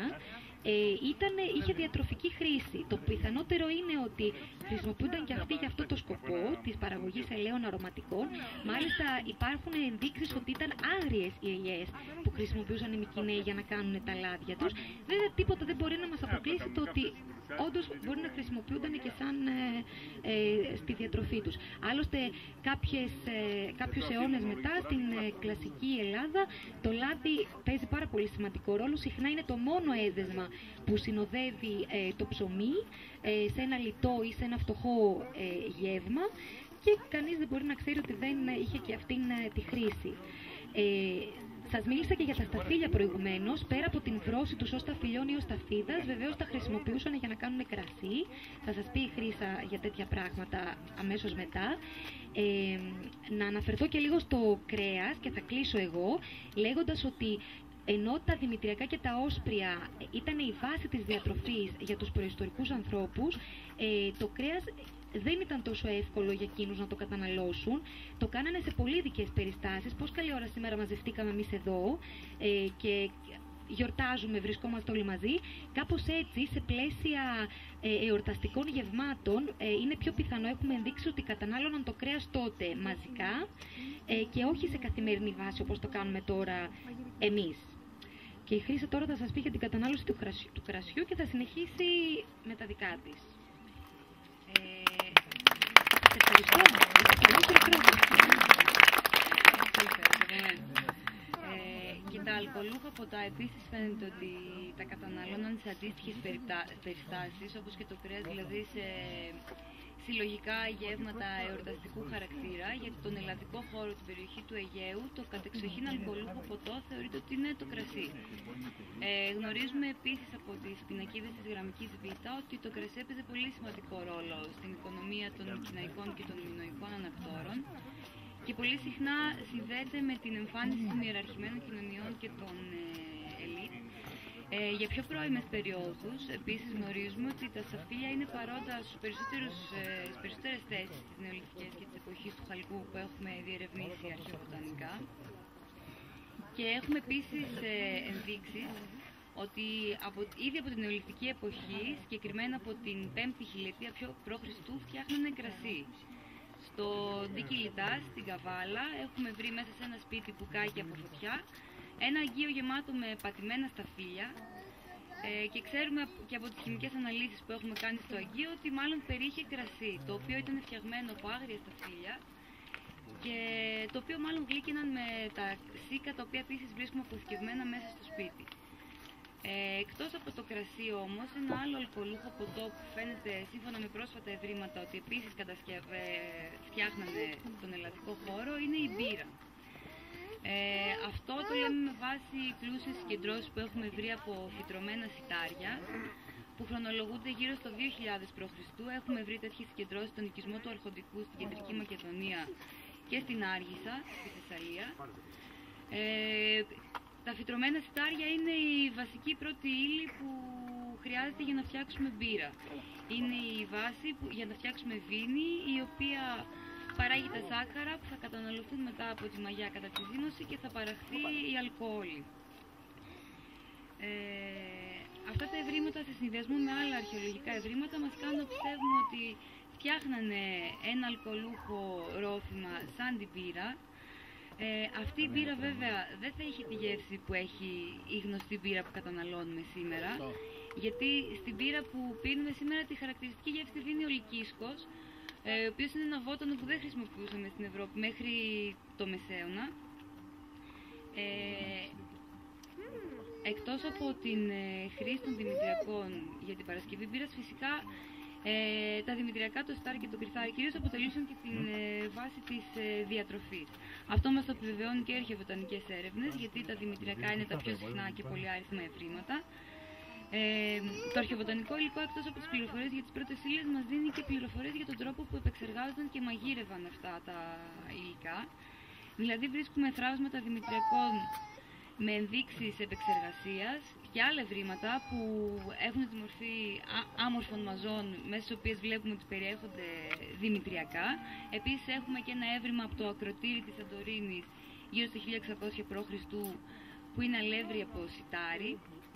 είχε διατροφική χρήση. Το πιθανότερο είναι ότι χρησιμοποιούνταν και αυτοί για αυτό το σκοπό της παραγωγής ελαίων αρωματικών. Μάλιστα υπάρχουν ενδείξεις ότι ήταν άγριες οι ελιές που χρησιμοποιούσαν οι Μικηναίοι για να κάνουν τα λάδια τους. Βέβαια τίποτα δεν μπορεί να μας αποκλείσει το ότι όντως μπορεί να χρησιμοποιούνταν και σαν στη διατροφή τους. Άλλωστε κάποιους αιώνες μετά στην κλασική Ελλάδα το λάδι παίζει πάρα πολύ σημαντικό ρόλο. Συχνά είναι το μόνο έδεσμα που συνοδεύει το ψωμί σε ένα λιτό ή σε ένα φτωχό γεύμα και κανείς δεν μπορεί να ξέρει ότι δεν είχε και αυτήν τη χρήση. Σας μίλησα και για τα σταφύλια προηγουμένως. Πέρα από την βρώση τους ως σταφυλιών ή ως σταφίδας, βεβαίως τα χρησιμοποιούσαν για να κάνουν κρασί. Θα σας πει η Χρύσα για τέτοια πράγματα αμέσως μετά. Να αναφερθώ και λίγο στο κρέας και θα κλείσω εγώ, λέγοντας ότι ενώ τα δημητριακά και τα όσπρια ήταν η βάση της διατροφής για τους προϊστορικούς ανθρώπους, το κρέας δεν ήταν τόσο εύκολο για εκείνους να το καταναλώσουν. Το κάνανε σε πολύ ειδικές περιστάσεις. Πώς καλή ώρα σήμερα μαζευτήκαμε εμείς εδώ και γιορτάζουμε, βρισκόμαστε όλοι μαζί. Κάπως έτσι, σε πλαίσια εορταστικών γευμάτων, είναι πιο πιθανό, έχουμε ενδείξει, ότι κατανάλωναν το κρέας τότε μαζικά και όχι σε καθημερινή βάση όπως το κάνουμε τώρα εμείς. Και η Χρύσα τώρα θα σας πει για την κατανάλωση του κρασιού και θα συνεχίσει με τα δικά της. Και τα αλκοολούχα ποτά επίσης φαίνεται ότι τα καταναλώναν σε αντίστοιχες περιστάσεις, όπως και το κρέας, δηλαδή σε συλλογικά γεύματα εορταστικού χαρακτήρα. Για τον ελλαδικό χώρο, την περιοχή του Αιγαίου, το κατεξοχήν αλκοολούχο ποτό θεωρείται ότι είναι το κρασί. Γνωρίζουμε επίσης από τις πινακίδες της γραμμικής Β ότι το κρασί έπαιζε πολύ σημαντικό ρόλο στην οικονομία των κιναϊκών και των μινωικών ανακτόρων και πολύ συχνά συνδέεται με την εμφάνιση των ιεραρχημένων κοινωνιών και των ελίτ. Για πιο πρώιμες περιόδους, επίσης γνωρίζουμε ότι τα σταφύλια είναι παρόντα στις περισσότερες θέσεις της νεολιθικής και της εποχής του χαλκού που έχουμε διερευνήσει αρχαιοβοτανικά. Και έχουμε επίσης ενδείξεις ότι ήδη από την νεολιθική εποχή, συγκεκριμένα από την 5η χιλιετία π.Χ. φτιάχνανε κρασί. Στο Ντίκυλιτά, στην Καβάλα, έχουμε βρει μέσα σε ένα σπίτι που κάγει από φωτιά ένα αγγείο γεμάτο με πατημένα σταφύλια και ξέρουμε και από τις χημικές αναλύσεις που έχουμε κάνει στο αγγείο ότι μάλλον περιείχε κρασί, το οποίο ήταν φτιαγμένο από άγρια σταφύλια και το οποίο μάλλον γλύκαιναν με τα σίκα, τα οποία επίσης βρίσκουμε αποθηκευμένα μέσα στο σπίτι. Εκτός από το κρασί όμως, ένα άλλο αλκοολούχο ποτό που φαίνεται σύμφωνα με πρόσφατα ευρήματα ότι επίσης φτιάχνανε τον ελλαδικό χώρο είναι η μπύρα. Αυτό το λέμε με βάση πλούσιες συγκεντρώσεις που έχουμε βρει από φυτρωμένα σιτάρια που χρονολογούνται γύρω στο 2000 π.Χ. Έχουμε βρει τέτοιες συγκεντρώσεις στον οικισμό του Αρχοντικού στην Κεντρική Μακεδονία και στην Άργισσα, στη Θεσσαλία. Τα φυτρωμένα σιτάρια είναι η βασική πρώτη ύλη που χρειάζεται για να φτιάξουμε μπύρα. Είναι η βάση για να φτιάξουμε βίνη, η οποία παράγει τα σάκχαρα που θα καταναλωθούν μετά από τη μαγιά κατά τη ζύμωση και θα παραχθεί η αλκοόλη. Αυτά τα ευρήματα σε συνδυασμό με άλλα αρχαιολογικά ευρήματα μας κάνουν να πιστεύουμε ότι φτιάχνανε ένα αλκοολούχο ρόφημα σαν την μπύρα. Αυτή η μπύρα βέβαια δεν θα είχε τη γεύση που έχει η γνωστή μπύρα που καταναλώνουμε σήμερα, γιατί στην μπύρα που πίνουμε σήμερα τη χαρακτηριστική γεύση δίνει ο λυκίσκος, ο οποίος είναι ένα βότανο που δεν χρησιμοποιούσαμε στην Ευρώπη μέχρι το Μεσαίωνα. Εκτός από την χρήση των δημητριακών για την παρασκευή μπύρας, φυσικά τα δημητριακά, το στάρι και το κρυθάρι κυρίως αποτελούσαν και την βάση της διατροφής. Αυτό μας το επιβεβαιώνουν και αρχαιοβοτανικές έρευνες, γιατί τα δημητριακά είναι τα πιο συχνά και πολυάριθμα ευρήματα. Το αρχαιοβοτανικό υλικό, εκτός από τις πληροφορίες για τις πρώτες ύλες, μας δίνει και πληροφορίες για τον τρόπο που επεξεργάζονταν και μαγείρευαν αυτά τα υλικά. Δηλαδή βρίσκουμε θράψματα δημητριακών με ενδείξεις επεξεργασίας και άλλα ευρήματα που έχουν τη μορφή άμορφων μαζών, μέσα στις οποίες βλέπουμε ότι περιέχονται δημητριακά. Επίσης έχουμε και ένα έβριμα από το ακροτήρι της Σαντορίνης γύρω στο 1600 π.Χ. που είναι αλεύρι από σιτάρι.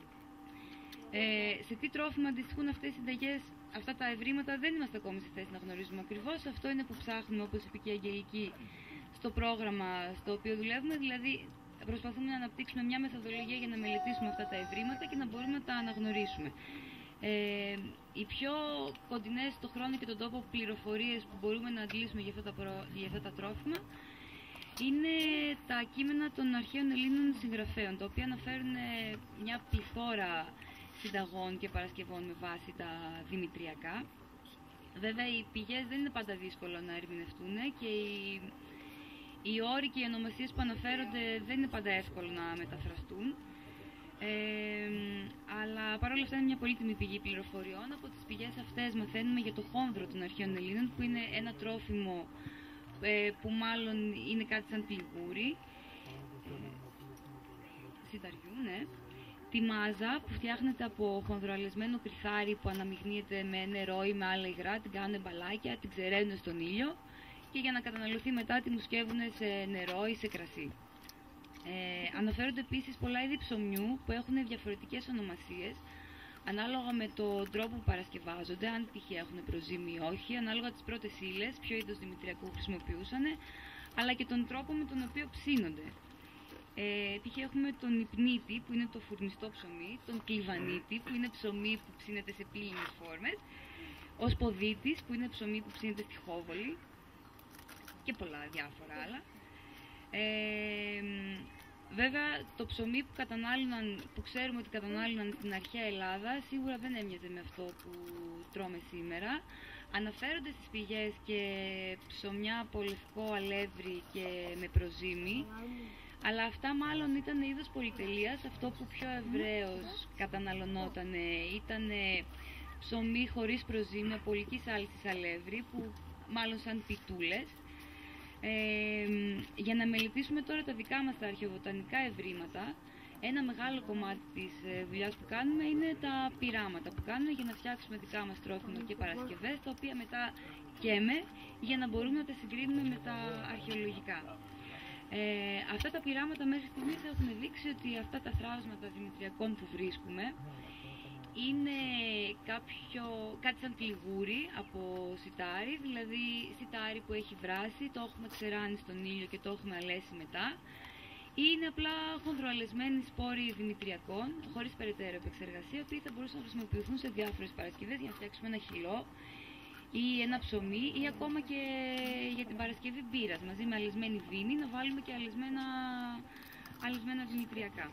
Σε τι τρόφιμα αντιστοιχούν αυτές οι συνταγές, αυτά τα ευρήματα, δεν είμαστε ακόμη σε θέση να γνωρίζουμε ακριβώς. Αυτό είναι που ψάχνουμε, όπως είπε και η Αγγελική, στο πρόγραμμα στο οποίο δουλεύουμε. Δηλαδή προσπαθούμε να αναπτύξουμε μια μεθοδολογία για να μελετήσουμε αυτά τα ευρήματα και να μπορούμε να τα αναγνωρίσουμε. Οι πιο κοντινές στο χρόνο και τον τόπο πληροφορίες που μπορούμε να αντλήσουμε για αυτά τα τρόφιμα είναι τα κείμενα των αρχαίων Ελλήνων συγγραφέων, τα οποία αναφέρουν μια πληθώρα συνταγών και παρασκευών με βάση τα δημητριακά. Βέβαια, οι πηγές δεν είναι πάντα δύσκολο να ερμηνευτούν και οι όροι και οι ονομασίες που αναφέρονται δεν είναι πάντα εύκολο να μεταφραστούν. Αλλά παρόλα αυτά είναι μια πολύτιμη πηγή πληροφοριών. Από τις πηγές αυτές μαθαίνουμε για το χόνδρο των αρχαίων Ελλήνων, που είναι ένα τρόφιμο που μάλλον είναι κάτι σαν πληγούρι, σιταριού, ναι. Τη μάζα που φτιάχνεται από χονδροαλεσμένο κρυθάρι που αναμειγνύεται με νερό ή με άλλα υγρά, την κάνουν μπαλάκια, την ξεραίνουν στον ήλιο και για να καταναλωθεί μετά τη μουσκεύουν σε νερό ή σε κρασί. Αναφέρονται επίσης πολλά είδη ψωμιού που έχουν διαφορετικές ονομασίες ανάλογα με τον τρόπο που παρασκευάζονται, αν π.χ. έχουν προζύμι ή όχι, ανάλογα τις πρώτες ύλες, ποιο είδος δημητριακού χρησιμοποιούσαν, αλλά και τον τρόπο με τον οποίο ψήνονται. Π.χ. έχουμε τον υπνίτη που είναι το φουρνιστό ψωμί, τον κλιβανίτη που είναι ψωμί που ψήνεται σε πλήλινες φόρμες, ο σποδίτης που είναι ψωμί που ψήνεται στη χόβολη και πολλά διάφορα άλλα. Βέβαια, το ψωμί που ξέρουμε ότι κατανάλωναν στην αρχαία Ελλάδα σίγουρα δεν έμοιαζε με αυτό που τρώμε σήμερα. Αναφέρονται στις πηγές και ψωμιά από λευκό αλεύρι και με προζύμι, αλλά αυτά μάλλον ήταν είδος πολυτελείας. Αυτό που πιο ευρέως καταναλωνόταν ήταν ψωμί χωρίς προζύμι, από ολικής άλυσης αλεύρι, που μάλλον σαν πιτούλες. Για να μελετήσουμε τώρα τα δικά μας τα αρχαιοβοτανικά ευρήματα, ένα μεγάλο κομμάτι της δουλειάς που κάνουμε είναι τα πειράματα που κάνουμε για να φτιάξουμε δικά μας τρόφιμα και παρασκευές, τα οποία μετά καίμε για να μπορούμε να τα συγκρίνουμε με τα αρχαιολογικά. Αυτά τα πειράματα μέχρι στιγμής έχουν δείξει ότι αυτά τα θράψματα δημητριακών που βρίσκουμε είναι κάτι σαν πληγούρι από σιτάρι, δηλαδή σιτάρι που έχει βράσει, το έχουμε ξεράνει στον ήλιο και το έχουμε αλέσει μετά, ή είναι απλά χονδροαλεσμένοι σπόροι δημητριακών, χωρίς περαιτέρω επεξεργασία, που θα μπορούσαν να χρησιμοποιηθούν σε διάφορες παρασκευές για να φτιάξουμε ένα χυλό ή ένα ψωμί, ή ακόμα και για την παρασκευή μπύρας, μαζί με αλεσμένη βίνη, να βάλουμε και αλεσμένα δημητριακά.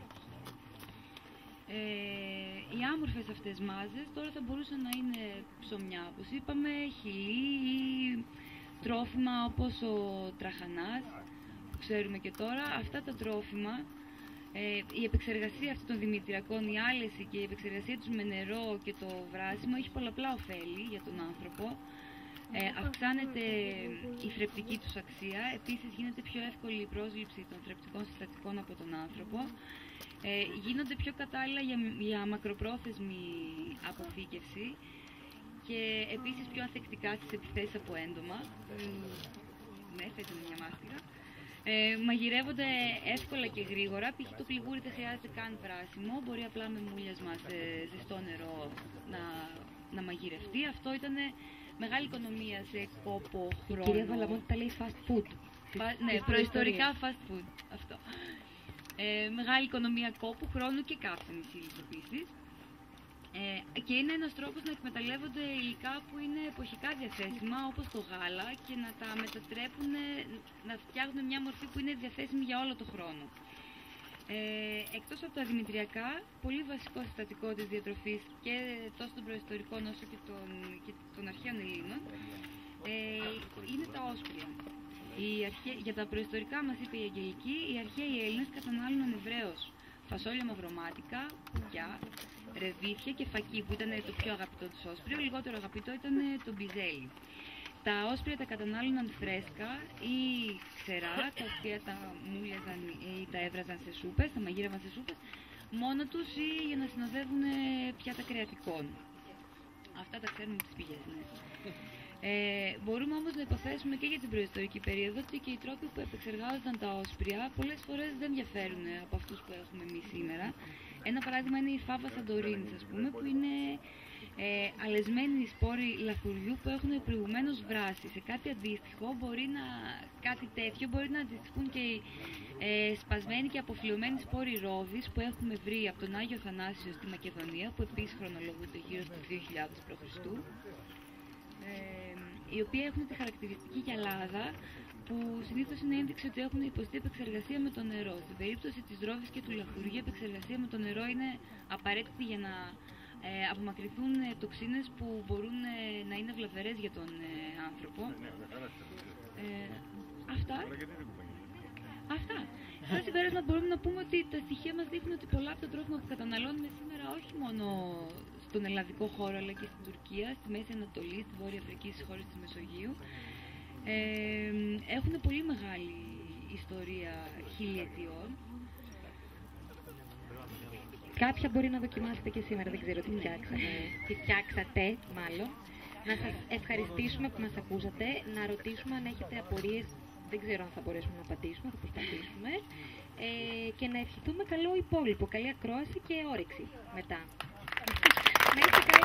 Οι άμορφες αυτές μάζες τώρα θα μπορούσαν να είναι ψωμιά, όπως είπαμε, χυλί ή τρόφιμα όπως ο τραχανάς, που ξέρουμε και τώρα. Αυτά τα τρόφιμα, η επεξεργασία αυτών των δημητριακών, η άλεση και η επεξεργασία τους με νερό και το βράσιμο έχει πολλαπλά ωφέλη για τον άνθρωπο. Αυξάνεται η θρεπτική τους αξία, επίσης γίνεται πιο εύκολη η πρόσληψη των θρεπτικών συστατικών από τον άνθρωπο, γίνονται πιο κατάλληλα για μακροπρόθεσμη αποθήκευση και επίσης πιο ανθεκτικά στις επιθέσεις από έντομα. Ναι, θα ήταν μια μάστιγα. Μαγειρεύονται εύκολα και γρήγορα, π.χ. το πληγούρι δεν χρειάζεται καν βράσιμο, μπορεί απλά με μούλιασμα σε ζεστό νερό να μαγειρευτεί. Αυτό ήταν μεγάλη οικονομία σε κόπο, χρόνο. Η κυρία Βαλαμώτη τα λέει fast food. Ναι, προϊστορικά fast food. Αυτό. Μεγάλη οικονομία κόπου, χρόνου και καύσιμης ύλης επίσης. Και είναι ένας τρόπος να εκμεταλλεύονται υλικά που είναι εποχικά διαθέσιμα, όπως το γάλα, και να τα μετατρέπουν, να φτιάχνουν μια μορφή που είναι διαθέσιμη για όλο το χρόνο. Εκτός από τα δημητριακά, πολύ βασικό συστατικό της διατροφής και τόσο των προϊστορικών όσο και των αρχαίων Ελλήνων είναι τα όσπρια. Για τα προϊστορικά, μας είπε η Αγγελική, οι αρχαίοι Έλληνες κατανάλωναν ευρέως φασόλια μαυρομάτικα, κουκιά, ρεβίθια και φακί, που ήταν το πιο αγαπητό τους όσπριο. Λιγότερο αγαπητό ήταν το μπιζέλι. Τα όσπρια τα κατανάλωναν φρέσκα ή ξερά, τα οποία τα μούλιαζαν ή τα έβραζαν σε σούπες, τα μαγείρευαν σε σούπες μόνο τους ή για να συνοδεύουν πιάτα κρεατικών. Αυτά τα ξέρουμε από τις πηγές, ναι. Μπορούμε όμως να υποθέσουμε και για την προϊστορική περίοδο ότι και οι τρόποι που επεξεργάζονταν τα όσπρια πολλές φορές δεν διαφέρουν από αυτούς που έχουμε εμείς σήμερα. Ένα παράδειγμα είναι η φάβα Σαντορίνης, ας πούμε, που είναι αλεσμένοι σπόροι λαχουριού που έχουν προηγουμένως βράσει. Σε κάτι αντίστοιχο, κάτι τέτοιο μπορεί να αντιστοιχούν και οι σπασμένοι και αποφλειωμένοι σπόροι ρόβης που έχουμε βρει από τον Άγιο Θανάσιο στη Μακεδονία, που επίσης χρονολογούνται γύρω στο 2000 π.Χ., οι οποίοι έχουν τη χαρακτηριστική γυαλάδα, που συνήθως είναι ένδειξη ότι έχουν υποστεί επεξεργασία με το νερό. Στην περίπτωση της ρόβης και του λαχουριού, η επεξεργασία με το νερό είναι απαραίτητη για να απομακρυνθούν τοξίνες που μπορούν να είναι βλαβερές για τον άνθρωπο. Αυτά. Στο συμπέρασμα μπορούμε να πούμε ότι τα στοιχεία μας δείχνουν ότι πολλά από τα τρόφιμα που καταναλώνουμε σήμερα, όχι μόνο στον ελλαδικό χώρο αλλά και στην Τουρκία, στη Μέση Ανατολή, στη Βόρεια Αφρική, στις χώρες της Μεσογείου, έχουν πολύ μεγάλη ιστορία χιλιετιών. Κάποια μπορεί να δοκιμάσετε και σήμερα, δεν ξέρω τι φτιάξατε μάλλον. Να σας ευχαριστήσουμε που μας ακούσατε, να ρωτήσουμε αν έχετε απορίες, δεν ξέρω αν θα μπορέσουμε να απαντήσουμε, θα προσπαθήσουμε, και να ευχηθούμε καλό υπόλοιπο, καλή ακρόαση και όρεξη μετά. Να είστε καλά.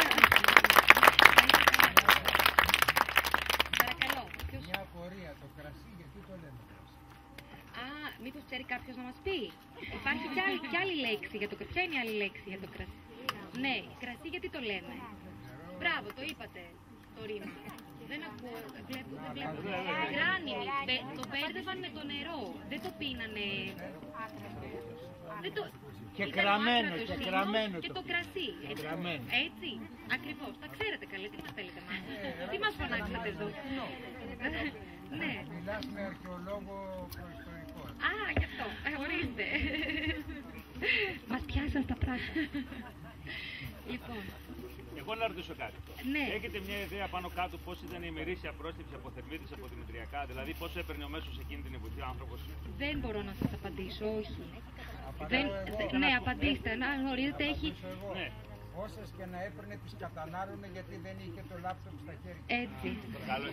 Παρακαλώ. Μια απορία, το κρασί γιατί το λέμε κρασί? Μήπως ξέρει κάποιος να μας πει? Υπάρχει κι άλλη λέξη για το κρασί. Ποια είναι η άλλη λέξη για το κρασί? Ναι, κρασί γιατί το λέμε? Μπράβο, το είπατε το ρήμα. Δεν ακούω, βλέπω. Γράνιμη, το μπέρδευαν με το νερό. Δεν το πίνανε. Και κραμμένο και το κρασί. Έτσι, ακριβώς. Τα ξέρετε καλά, τι μας θέλετε μας? Τι μας φωνάξατε εδώ? Ναι. Μιλάς με αρχαιολόγο προϊστορικό. Γι' αυτό. Ορίστε. Μας πιάσαν στα πράγματα. Λοιπόν. Εγώ να ρωτήσω κάτι. Ναι. Έχετε μια ιδέα πάνω κάτω πώς ήταν η ημερήσια πρόσληψη από θερμίδες από Δημητριακά, δηλαδή πόσο έπαιρνε ο μέσος εκείνη την εποχή ο άνθρωπος? Δεν μπορώ να σας απαντήσω, όχι. Ναι, απαντήστε. Να γνωρίζετε, έχει. Ναι. Όσες και να έπαιρνε τις κατανάλωνε γιατί δεν είχε το λάπτοπ στα χέρια. Έτσι. Καλό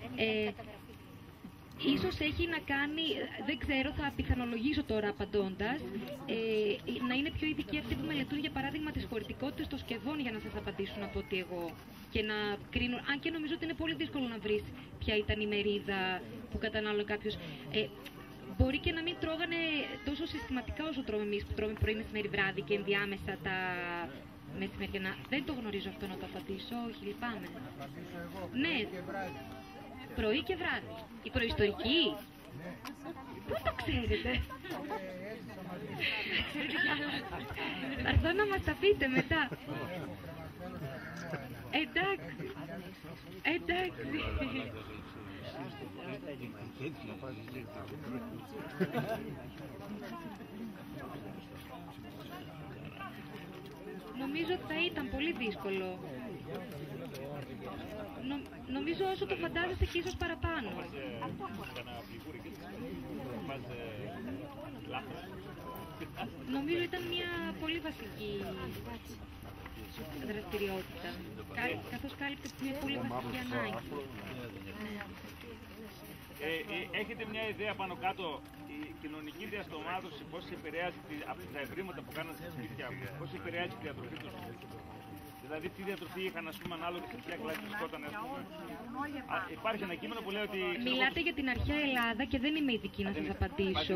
Ίσως έχει να κάνει, δεν ξέρω, θα πιθανολογήσω τώρα απαντώντας, να είναι πιο ειδικοί αυτοί που μελετούν για παράδειγμα τις χωρητικότητες των σκευών για να σας απαντήσουν από ότι εγώ και να κρίνουν, αν και νομίζω ότι είναι πολύ δύσκολο να βρεις ποια ήταν η μερίδα που κατανάλωνε κάποιος. Μπορεί και να μην τρώγανε τόσο συστηματικά όσο τρώμε εμείς που τρώμε πρωί, μεσημέρι, βράδυ και ενδιάμεσα τα μεσημεριανά. Δεν το γνωρίζω αυτό να το απαντήσω, όχι, λυπάμαι. Ναι. Πρωί και βράδυ. Η προϊστορική. Πού το ξέρετε? Θα έρθω να μας τα πείτε μετά. Εντάξει. Νομίζω ότι θα ήταν πολύ δύσκολο. Νομίζω όσο το φαντάζεστε και ίσως παραπάνω. Νομίζω ήταν μια πολύ βασική δραστηριότητα, καθώς κάλυπτε μια πολύ βασική ανάγκη. Έχετε μια ιδέα πάνω κάτω η κοινωνική διαστομάτωση πώς επηρεάζει από τα ευρήματα που κάνατε στα σπίτια, πώς επηρεάζει τη διατροφή τους? Δηλαδή, τι διατροφή είχαν, ας πούμε, ανάλογα σε ποια κλάση βρισκόταν, ας πούμε? Υπάρχει ένα κείμενο που λέει ότι. Μιλάτε για την αρχαία Ελλάδα και δεν είμαι ειδική να σας απαντήσω.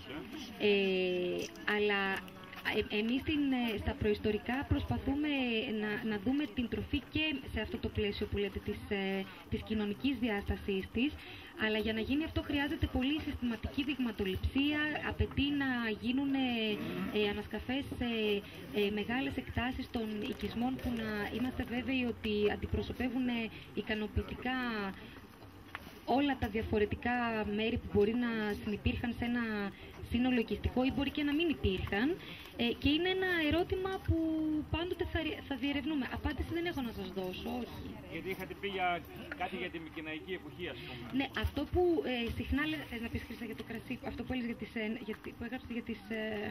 Αλλά εμείς στα προϊστορικά προσπαθούμε να δούμε την τροφή και σε αυτό το πλαίσιο που λέτε της κοινωνικής διάστασής της. Αλλά για να γίνει αυτό χρειάζεται πολύ συστηματική δειγματοληψία, απαιτεί να γίνουν ανασκαφές σε μεγάλες εκτάσεις των οικισμών που να είμαστε βέβαιοι ότι αντιπροσωπεύουν ικανοποιητικά όλα τα διαφορετικά μέρη που μπορεί να συνυπήρχαν σε ένα σύνολο οικιστικό ή μπορεί και να μην υπήρχαν. Και είναι ένα ερώτημα που πάντοτε θα διερευνούμε. Απάντηση δεν έχω να σας δώσω, όχι. Γιατί είχατε πει για κάτι για τη μικεναϊκή εποχή, ας πούμε. Ναι, αυτό που συχνά λέει, θες να πεις, Χρυσά, για το κρασί, αυτό που έλεγες που έγραψες για τις...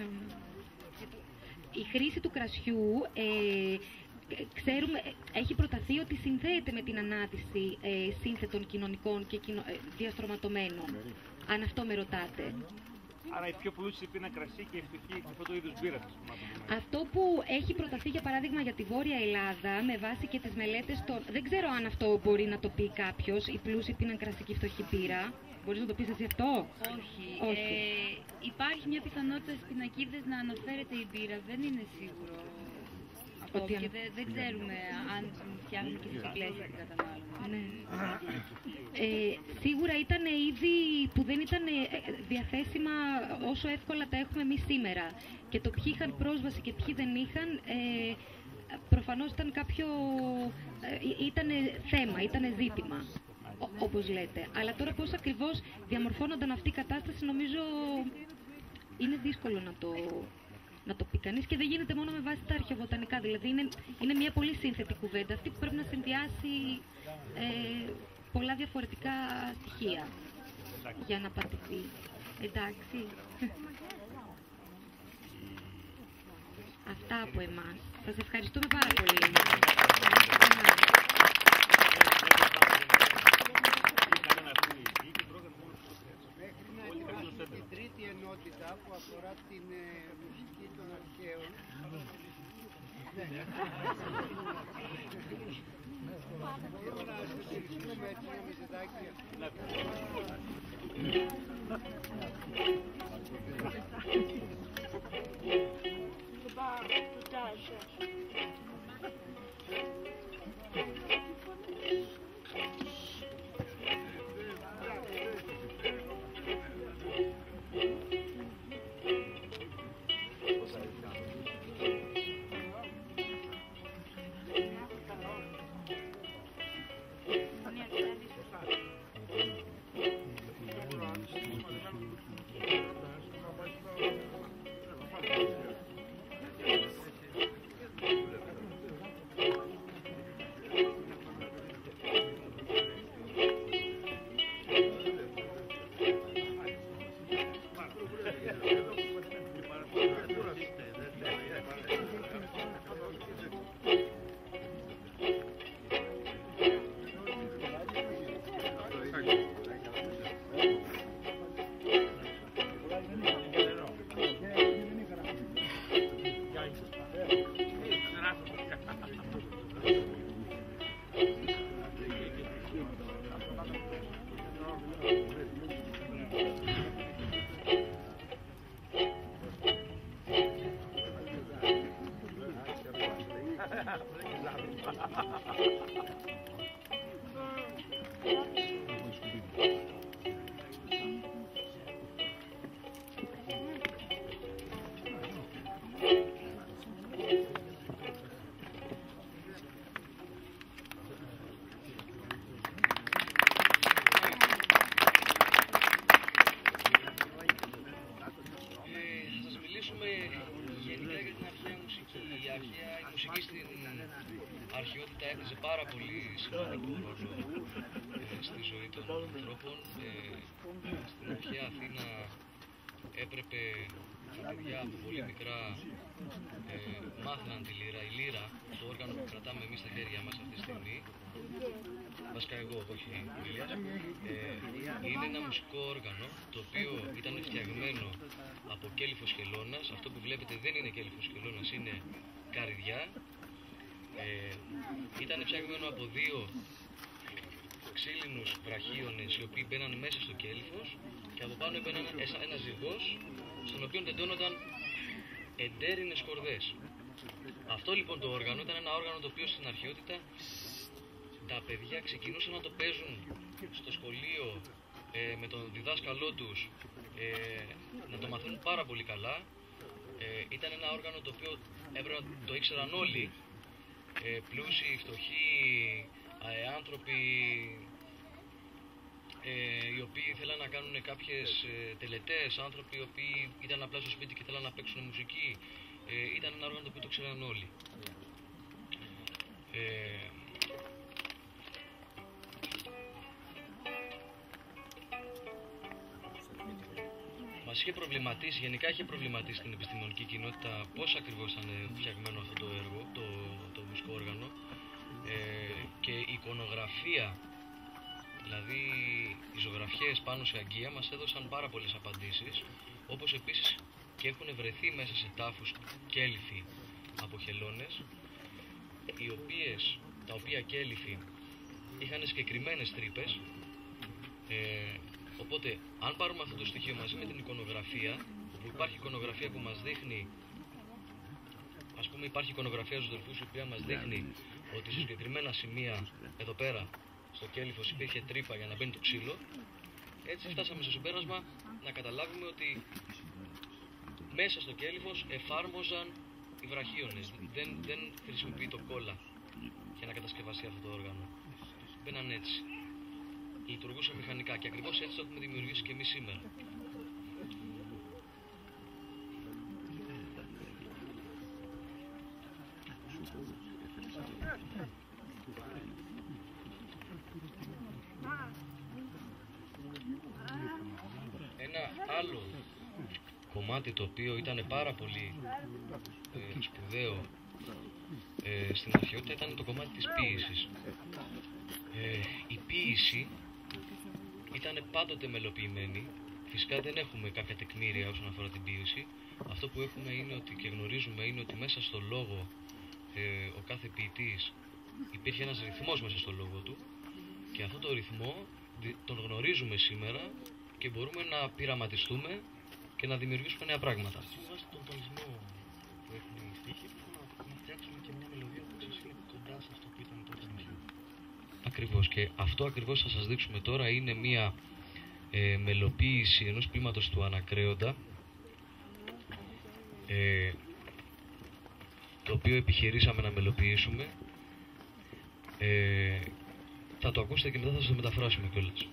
η χρήση του κρασιού, ξέρουμε, έχει προταθεί ότι συνδέεται με την ανάδυση σύνθετων κοινωνικών και διαστρωματωμένων. Αν αυτό με ρωτάτε. Άρα οι πιο πλούσιοι πίναν κρασί και οι φτωχοί αυτό το είδους μπύρας. Αυτό που έχει προταθεί για παράδειγμα για τη Βόρεια Ελλάδα με βάση και τις μελέτες των... Δεν ξέρω αν αυτό μπορεί να το πει κάποιος, οι πλούσιοι πίναν κρασί και οι φτωχοί μπύρα. Μπορείς να το πεις εσύ αυτό? Όχι. Υπάρχει μια πιθανότητα στις πινακίδες να αναφέρεται η μπύρα, δεν είναι σίγουρο. Ότι Και δεν ξέρουμε αν φτιάχνουμε και τις πλαίσια την κατανάλωση. Ναι. Σίγουρα ήταν είδη που δεν ήταν διαθέσιμα όσο εύκολα τα έχουμε εμείς σήμερα. Και το ποιοι είχαν πρόσβαση και ποιοι δεν είχαν, προφανώς ήταν κάποιο... ήταν θέμα, ήταν ζήτημα, όπως λέτε. Αλλά τώρα πώς ακριβώς διαμορφώνονταν αυτή η κατάσταση, νομίζω είναι δύσκολο να το πει κανείς και δεν γίνεται μόνο με βάση τα αρχαιοβοτανικά. Δηλαδή είναι μια πολύ σύνθετη κουβέντα αυτή που πρέπει να συνδυάσει πολλά διαφορετικά στοιχεία για να απαντηθεί. Εντάξει. Αυτά από εμάς. Σας ευχαριστούμε πάρα πολύ. Μέχρι να ετοιμάσουμε την τρίτη ενότητα που αφορά την μουσική των αρχαίων. Τώρα να στηριχθούμε έτσι ένα μεσεδάκι. αρχαιότητα έπαιζε πάρα πολύ σημαντικό ρόλο στη ζωή των ανθρώπων. Στην αρχαία Αθήνα έπρεπε τα παιδιά από πολύ μικρά μάθαιναν τη λύρα. Η λύρα, το όργανο που κρατάμε εμείς στα χέρια μας αυτή τη στιγμή, βασικά εγώ, όχι ο Ηλίας, είναι ένα μουσικό όργανο το οποίο ήταν φτιαγμένο από κέλυφος χελώνας. Αυτό που βλέπετε δεν είναι κέλυφος χελώνας, είναι καρυδιά. Ήταν φτιαγμένο από δύο ξύλινους βραχίονες οι οποίοι μπαίναν μέσα στο κέλυφος και από πάνω έμπαιναν ένα ζυγός στον οποίο τεντώνονταν εντέρινες κορδές. Αυτό λοιπόν το όργανο ήταν ένα όργανο το οποίο στην αρχαιότητα τα παιδιά ξεκινούσαν να το παίζουν στο σχολείο με τον διδάσκαλό τους, να το μαθαίνουν πάρα πολύ καλά. Ήταν ένα όργανο το οποίο έπρεπε να το ήξεραν όλοι, πλούσιοι, φτωχοί, άνθρωποι οι οποίοι ήθελαν να κάνουν κάποιες τελετές, άνθρωποι οι οποίοι ήταν απλά στο σπίτι και ήθελαν να παίξουν μουσική. Ήταν ένα όργανο το οποίο το ξέραν όλοι. Μας είχε προβληματίσει, γενικά είχε προβληματίσει την επιστημονική κοινότητα πώς ακριβώς ήταν φτιαγμένο αυτό το έργο, το μουσικό όργανο, και η εικονογραφία Δηλαδή, οι ζωγραφιές πάνω σε αγκία μας έδωσαν πάρα πολλές απαντήσεις, όπως επίσης και έχουν βρεθεί μέσα σε τάφους κέλυφοι από χελώνες, τα οποία κέλυφοι είχαν συγκεκριμένες τρύπες. Οπότε, αν πάρουμε αυτό το στοιχείο μαζί με την εικονογραφία, όπου υπάρχει εικονογραφία που μας δείχνει, ας πούμε υπάρχει εικονογραφία ζωδορφούς η οποία μας δείχνει ότι σε συγκεκριμένα σημεία εδώ πέρα στο κέλυφος υπήρχε τρύπα για να μπαίνει το ξύλο, έτσι φτάσαμε στο συμπέρασμα να καταλάβουμε ότι μέσα στο κέλυφος εφάρμοζαν οι βραχίονες. Δεν χρησιμοποιεί το κόλλα για να κατασκευαστεί αυτό το όργανο. Μπαίναν έτσι. Λειτουργούσαν μηχανικά και ακριβώς έτσι το έχουμε δημιουργήσει και εμείς σήμερα. Ένα άλλο κομμάτι το οποίο ήταν πάρα πολύ σπουδαίο στην αρχαιότητα ήταν το κομμάτι της ποίησης. Η ποίηση ήταν πάντοτε μελοποιημένη. Φυσικά δεν έχουμε κάποια τεκμήρια όσον αφορά την ποίηση. Αυτό που έχουμε είναι ότι, και γνωρίζουμε είναι ότι μέσα στο λόγο ο κάθε ποιητής υπήρχε ένας ρυθμός μέσα στο λόγο του και αυτό το ρυθμό τον γνωρίζουμε σήμερα και μπορούμε να πειραματιστούμε και να δημιουργήσουμε νέα πράγματα. Βάσει τον τονισμό που έχουν οι στίχοι, να φτιάξουμε και μια μελωδία που ίσως είναι κοντά σε αυτό που ήταν τότε στην αρχή. Ακριβώς, και αυτό ακριβώς θα σας δείξουμε τώρα είναι μια μελοποίηση ενός ποίηματος του Ανακρέοντα, το οποίο επιχειρήσαμε να μελοποιήσουμε. Θα το ακούσετε και μετά θα σας το μεταφράσουμε κιόλας.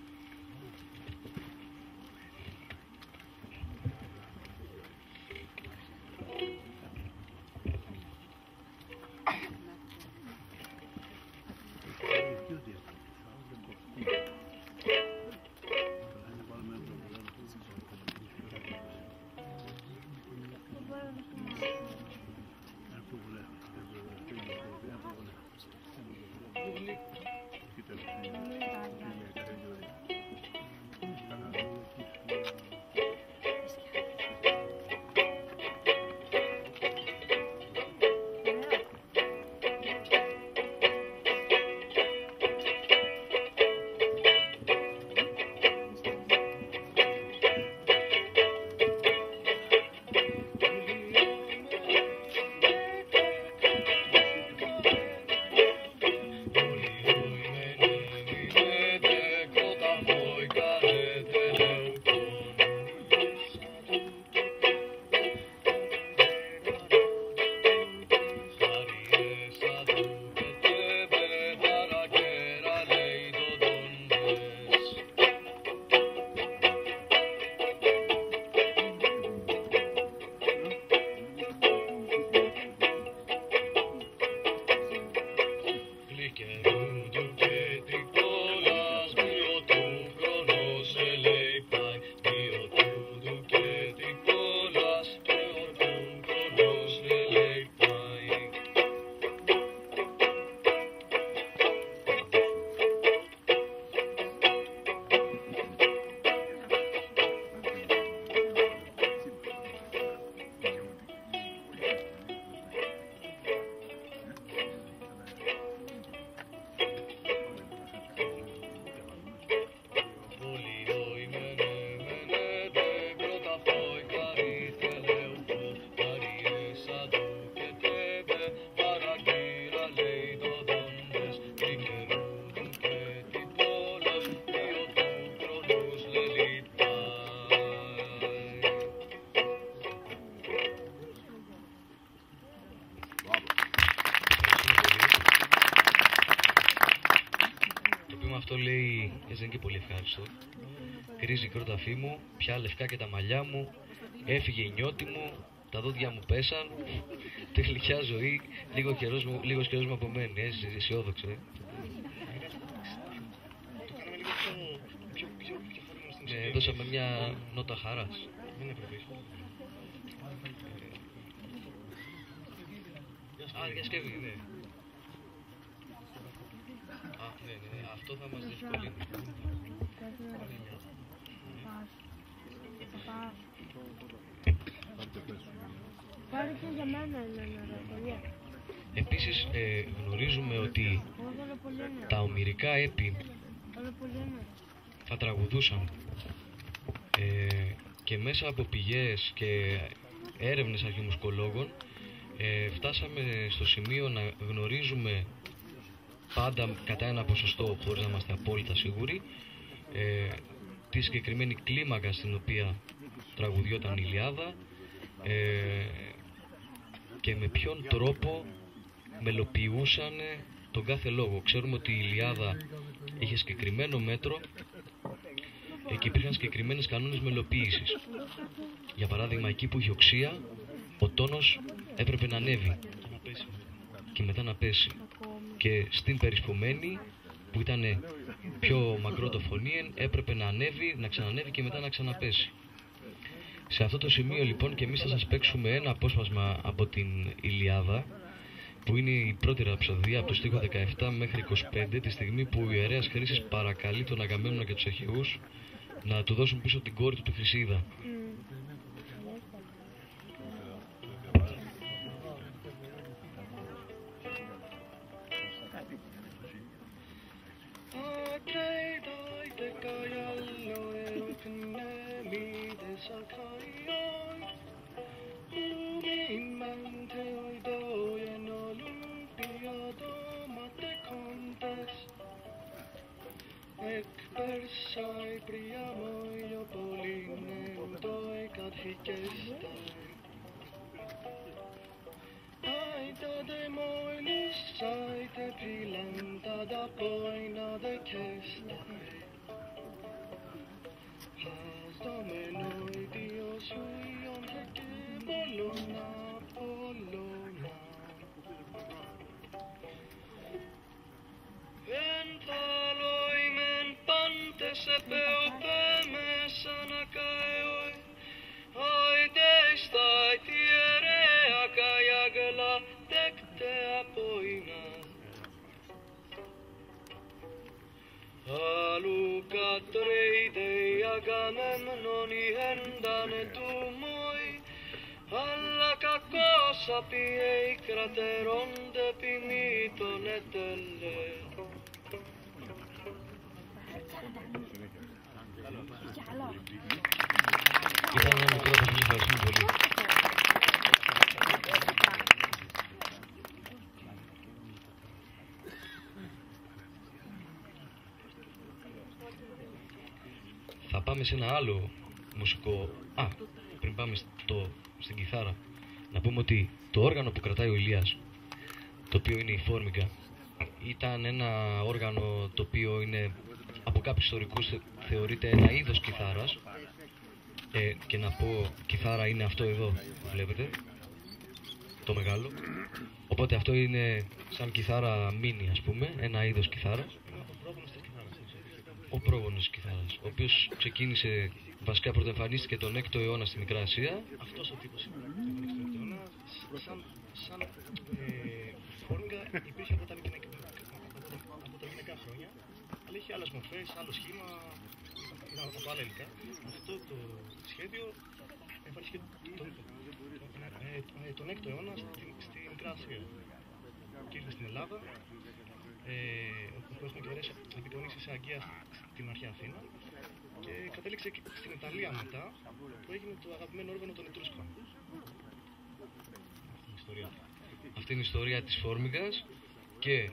Αυτό λέει, έτσι είναι και πολύ ευχάριστο. Κρίζει η κρόταφή μου, πια λευκά και τα μαλλιά μου, έφυγε η νιώτη μου, τα δόντια μου πέσαν, τη γλυκιά ζωή, λίγος καιρός μου απομένει, έτσι, αισιόδοξο, Το κάναμε λίγο πιο φορμένο στην ιστορία. Δώσαμε μια νότα χαράς. Δεν έπρεπε. Διασκευή, ναι. Ναι, αυτό θα μας διευκολύνει. Πάρε και για μένα ένα παιδιά. Επίσης γνωρίζουμε ότι τα ομηρικά έπι θα τραγουδούσαν και μέσα από πηγές και έρευνες αρχαιομουσικολόγων φτάσαμε στο σημείο να γνωρίζουμε πάντα κατά ένα ποσοστό, χωρίς να είμαστε απόλυτα σίγουροι, τη συγκεκριμένη κλίμακα στην οποία τραγουδιόταν η Ιλιάδα και με ποιον τρόπο μελοποιούσαν τον κάθε λόγο. Ξέρουμε ότι η Ιλιάδα είχε συγκεκριμένο μέτρο και υπήρχαν συγκεκριμένες κανόνες μελοποίησης. Για παράδειγμα, εκεί που είχε οξία, ο τόνος έπρεπε να ανέβει και μετά να πέσει. Και στην περισπομένη, που ήταν πιο μακρό το φωνήεν, έπρεπε να ανέβει, να ξανανέβει και μετά να ξαναπέσει. Σε αυτό το σημείο λοιπόν και εμείς θα σας παίξουμε ένα απόσπασμα από την Ιλιάδα, που είναι η πρώτη ραψοδία από το στίχο 17 μέχρι 25, τη στιγμή που ο ιερέας Χρήσης παρακαλεί τον Αγαμέμνονα και τους Αχαιούς να του δώσουν πίσω την κόρη του, τη Χρυσίδα. Εκπέρσαει πριάμοιο πολύνεν το εκαθηκέσтай. Άιτα δε μόιλους, άιτε πριλάντα τα πόινα δε κέσтай. Χαστόμενο ιδίος ουίον και πολλώνα, πολλώνα. Entaloimen pantes epeope μέσα να καεόι. Άιτε τιερέα καγιάγλα τέκτε απόινα. Αλλού κατρέιτε Αγαμέμνον ιέντανε του μόι. Αλλά κακός απειέι κρατερώνται ποινή τον ετέλε. Ήταν ένα μικρό, σας ευχαριστούμε πολύ. Θα πάμε σε ένα άλλο μουσικό... πριν πάμε στην κιθάρα, να πούμε ότι το όργανο που κρατάει ο Ηλίας, το οποίο είναι η φόρμιγκα, ήταν ένα όργανο το οποίο είναι, από κάποιους ιστορικούς θεωρείται ένα είδος κιθάρας, και να πω κιθάρα είναι αυτό εδώ που βλέπετε, το μεγάλο, οπότε αυτό είναι σαν κιθάρα μίνι, ας πούμε, ένα είδος κιθάρα, ο πρόγονος της κιθάρας, ο οποίος ξεκίνησε, βασικά πρωτοεμφανίστηκε τον 6ο αιώνα στη Μικρά Ασία. Αυτός ο τύπος είναι τον 6ο αιώνα, σαν φόρμιγγα υπήρχε από τα μηδενικά χρόνια, αλλά είχε άλλες μορφές, άλλο σχήμα, από άλλα υλικά. Αυτό το σχέδιο εμφανίστηκε τον 6ο αιώνα στη Μικρά Ασία. Και ήρθε στην Ελλάδα, όπου έχουμε μπορέσει να επικοινωνήσει σε αγκαία στην αρχαία Αθήνα, και κατέληξε στην Ιταλία μετά, που έγινε το αγαπημένο όργανο των Ετρούσκων. Αυτή είναι η ιστορία της φόρμιγγας και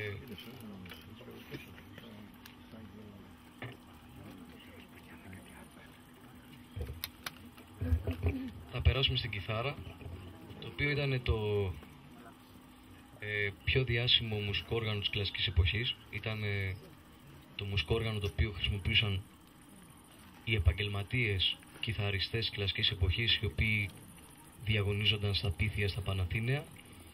θα περάσουμε στην κιθάρα, το οποίο ήταν το πιο διάσημο μουσικό όργανο της κλασικής εποχής. Ήταν το μουσικό όργανο το οποίο χρησιμοποιούσαν οι επαγγελματίες κιθαριστές της κλασικής εποχής, οι οποίοι διαγωνίζονταν στα πίθια, στα Παναθήναια,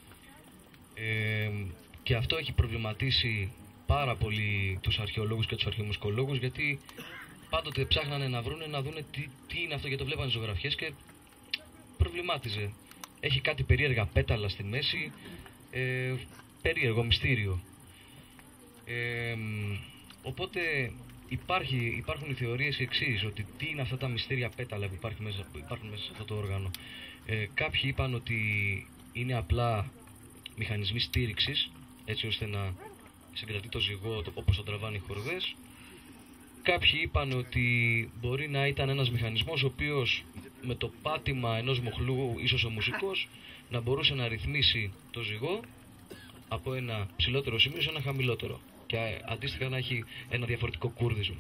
και αυτό έχει προβληματίσει πάρα πολύ τους αρχαιολόγους και τους αρχαιομουσικολόγους, γιατί πάντοτε ψάχνανε να δούνε τι είναι αυτό, γιατί το βλέπανε στις ζωγραφιές και προβλημάτιζε. Έχει κάτι περίεργα πέταλα στη μέση, περίεργο μυστήριο. Οπότε υπάρχουν οι θεωρίες εξής, ότι τι είναι αυτά τα μυστήρια πέταλα που υπάρχουν μέσα σε αυτό το όργανο. Κάποιοι είπαν ότι είναι απλά μηχανισμοί στήριξης, έτσι ώστε να συγκρατεί το ζυγό όπως το τραβάνε οι χορδές. Κάποιοι είπαν ότι μπορεί να ήταν ένας μηχανισμός ο οποίος με το πάτημα ενός μοχλού, ίσως ο μουσικός, να μπορούσε να ρυθμίσει το ζυγό από ένα ψηλότερο σημείο σε ένα χαμηλότερο και αντίστοιχα να έχει ένα διαφορετικό κούρδισμα.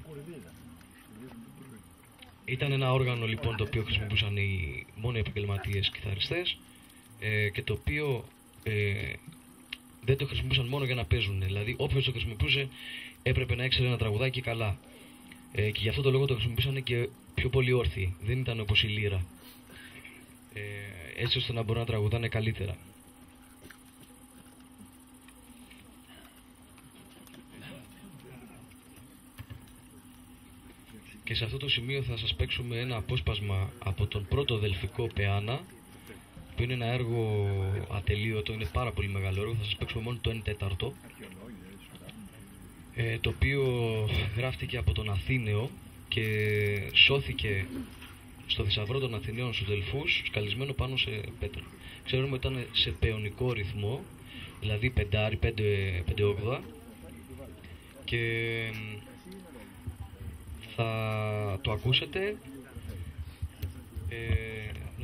Ήταν ένα όργανο λοιπόν το οποίο χρησιμοποιούσαν οι μόνο οι επαγγελματίες κιθαριστές και το οποίο δεν το χρησιμοποιούσαν μόνο για να παίζουν. Δηλαδή όποιος το χρησιμοποιούσε έπρεπε να ήξερε ένα τραγουδάκι καλά. Και γι' αυτό το λόγο το χρησιμοποιούσαν και πιο πολύ όρθιοι. Δεν ήταν όπως η λύρα. Έτσι ώστε να μπορούν να τραγουδάνε καλύτερα. Και σε αυτό το σημείο θα σας παίξουμε ένα απόσπασμα από τον πρώτο δελφικό Πεάνα, που είναι ένα έργο ατελείωτο, είναι πάρα πολύ μεγάλο έργο, θα σας παίξουμε μόνο το 1/4, το οποίο γράφτηκε από τον Αθήναιο και σώθηκε στο θησαυρό των Αθηναίων στους Δελφούς, σκαλισμένο πάνω σε πέτρα. Ξέρουμε ότι ήταν σε πεονικό ρυθμό, δηλαδή πεντάρι, 5/8, και θα το ακούσετε. Ναι.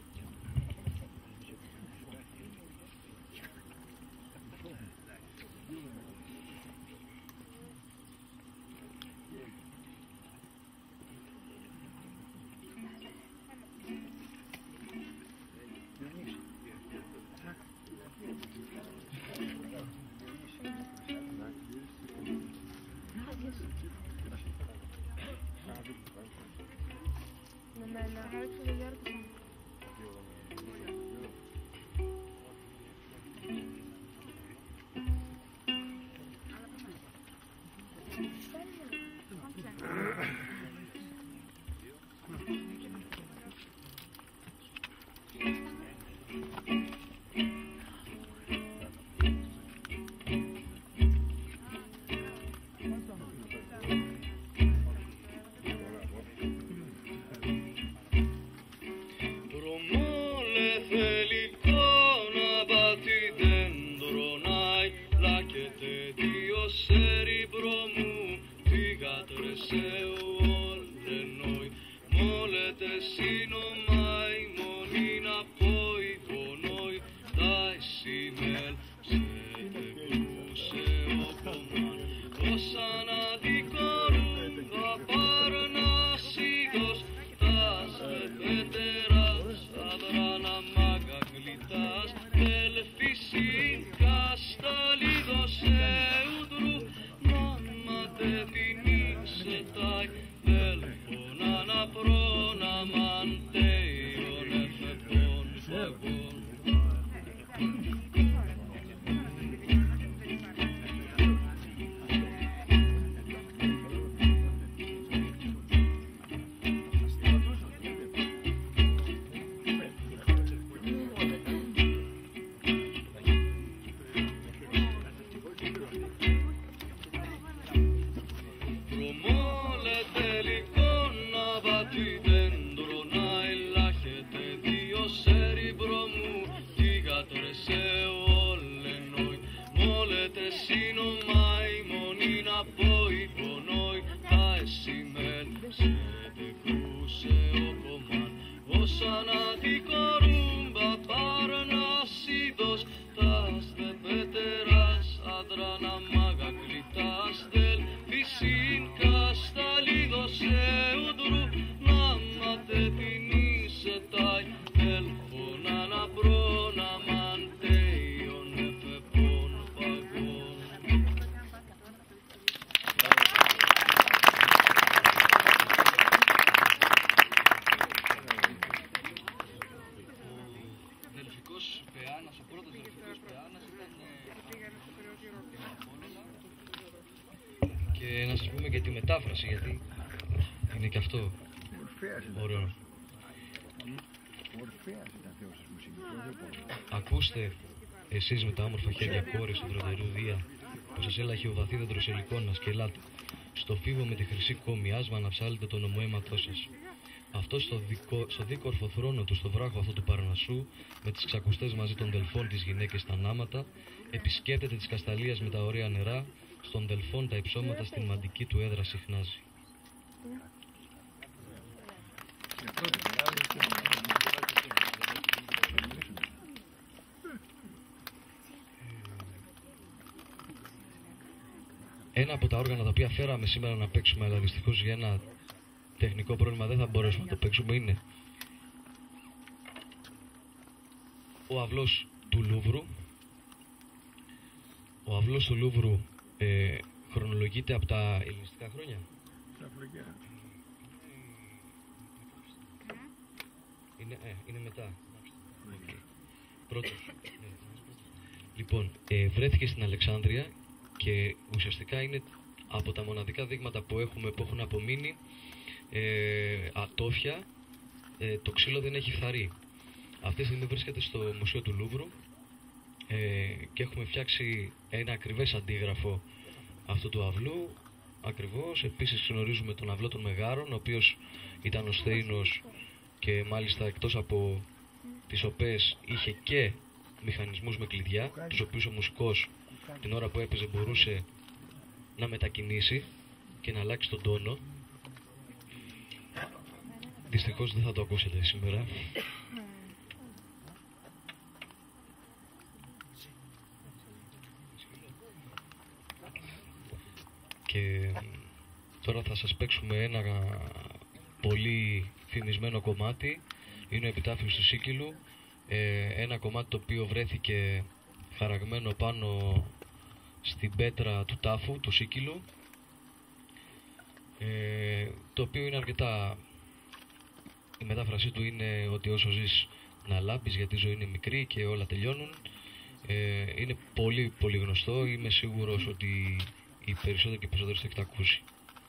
Και να σας πούμε και τη μετάφραση, γιατί είναι και αυτό ωραίο. Ακούστε εσείς με τα όμορφα χέρια κόρες του φροντερού Δία, που σας έλαχε ο βαθύδεντρος ελικών να σκελάτε. Στο φίβο με τη χρυσή κόμη άσμα να ψάλετε τον ομοαίματό σας. Αυτό στο δίκορφο θρόνο του, στο βράχο αυτό του Παρνασσού, με τις ξακουστές μαζί των Δελφών, τις γυναίκες στα νάματα, επισκέπτεται της Κασταλίας με τα ωραία νερά, στον Δελφών τα υψώματα στην μαντική του έδρα συχνάζει. Ένα από τα όργανα τα οποία φέραμε σήμερα να παίξουμε, αλλά δυστυχώς για ένα τεχνικό πρόβλημα δεν θα μπορέσουμε να το παίξουμε, είναι ο αυλός του Λούβρου. Ο αυλός του Λούβρου χρονολογείται από τα ελληνιστικά χρόνια. Είναι μετά. Πρώτο. Λοιπόν, βρέθηκε στην Αλεξάνδρεια και ουσιαστικά είναι από τα μοναδικά δείγματα που έχουν απομείνει ατόφια. Το ξύλο δεν έχει φθαρεί. Αυτή τη στιγμή βρίσκεται στο Μουσείο του Λούβρου και έχουμε φτιάξει ένα ακριβές αντίγραφο αυτού του αυλού. Ακριβώς. Επίσης γνωρίζουμε τον αυλό των Μεγάρων, ο οποίος ήταν ο Σθέινος και μάλιστα εκτός από τις οποίες είχε και μηχανισμούς με κλειδιά, τους οποίους ο μουσικός την ώρα που έπαιζε μπορούσε να μετακινήσει και να αλλάξει τον τόνο. Δυστυχώς δεν θα το ακούσετε σήμερα. Και τώρα θα σας παίξουμε ένα πολύ φημισμένο κομμάτι. Είναι ο Επιτάφιος του Σίκυλου. Ένα κομμάτι το οποίο βρέθηκε χαραγμένο πάνω στην πέτρα του τάφου, του Σίκυλου, το οποίο είναι αρκετά... Η μετάφρασή του είναι ότι όσο ζεις να λάμπεις, γιατί η ζωή είναι μικρή και όλα τελειώνουν. Είναι πολύ πολύ γνωστό. Είμαι σίγουρος ότι οι περισσότεροι και οι περισσότεροι το έχετε ακούσει.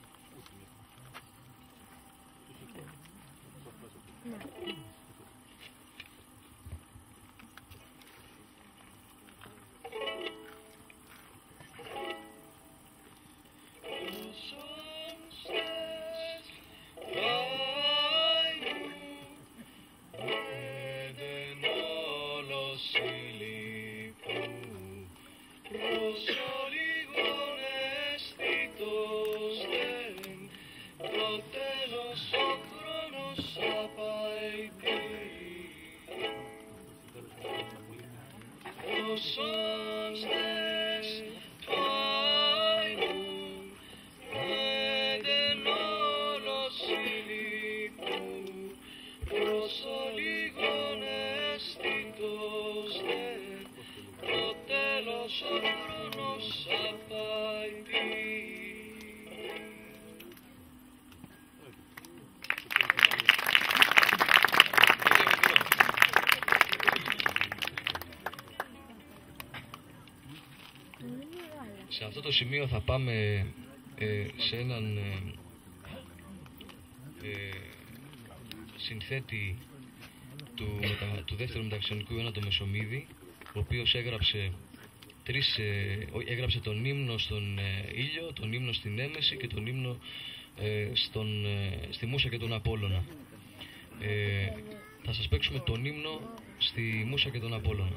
Σε αυτό το σημείο θα πάμε σε έναν συνθέτη του δεύτερου μεταξιονικού αιώνα, το Μεσομίδη, ο οποίος έγραψε τον ύμνο στον ήλιο, τον ύμνο στην έμεση και τον ύμνο στη Μούσα και τον Απόλλωνα. Θα σας παίξουμε τον ύμνο στη Μούσα και τον Απόλλωνα.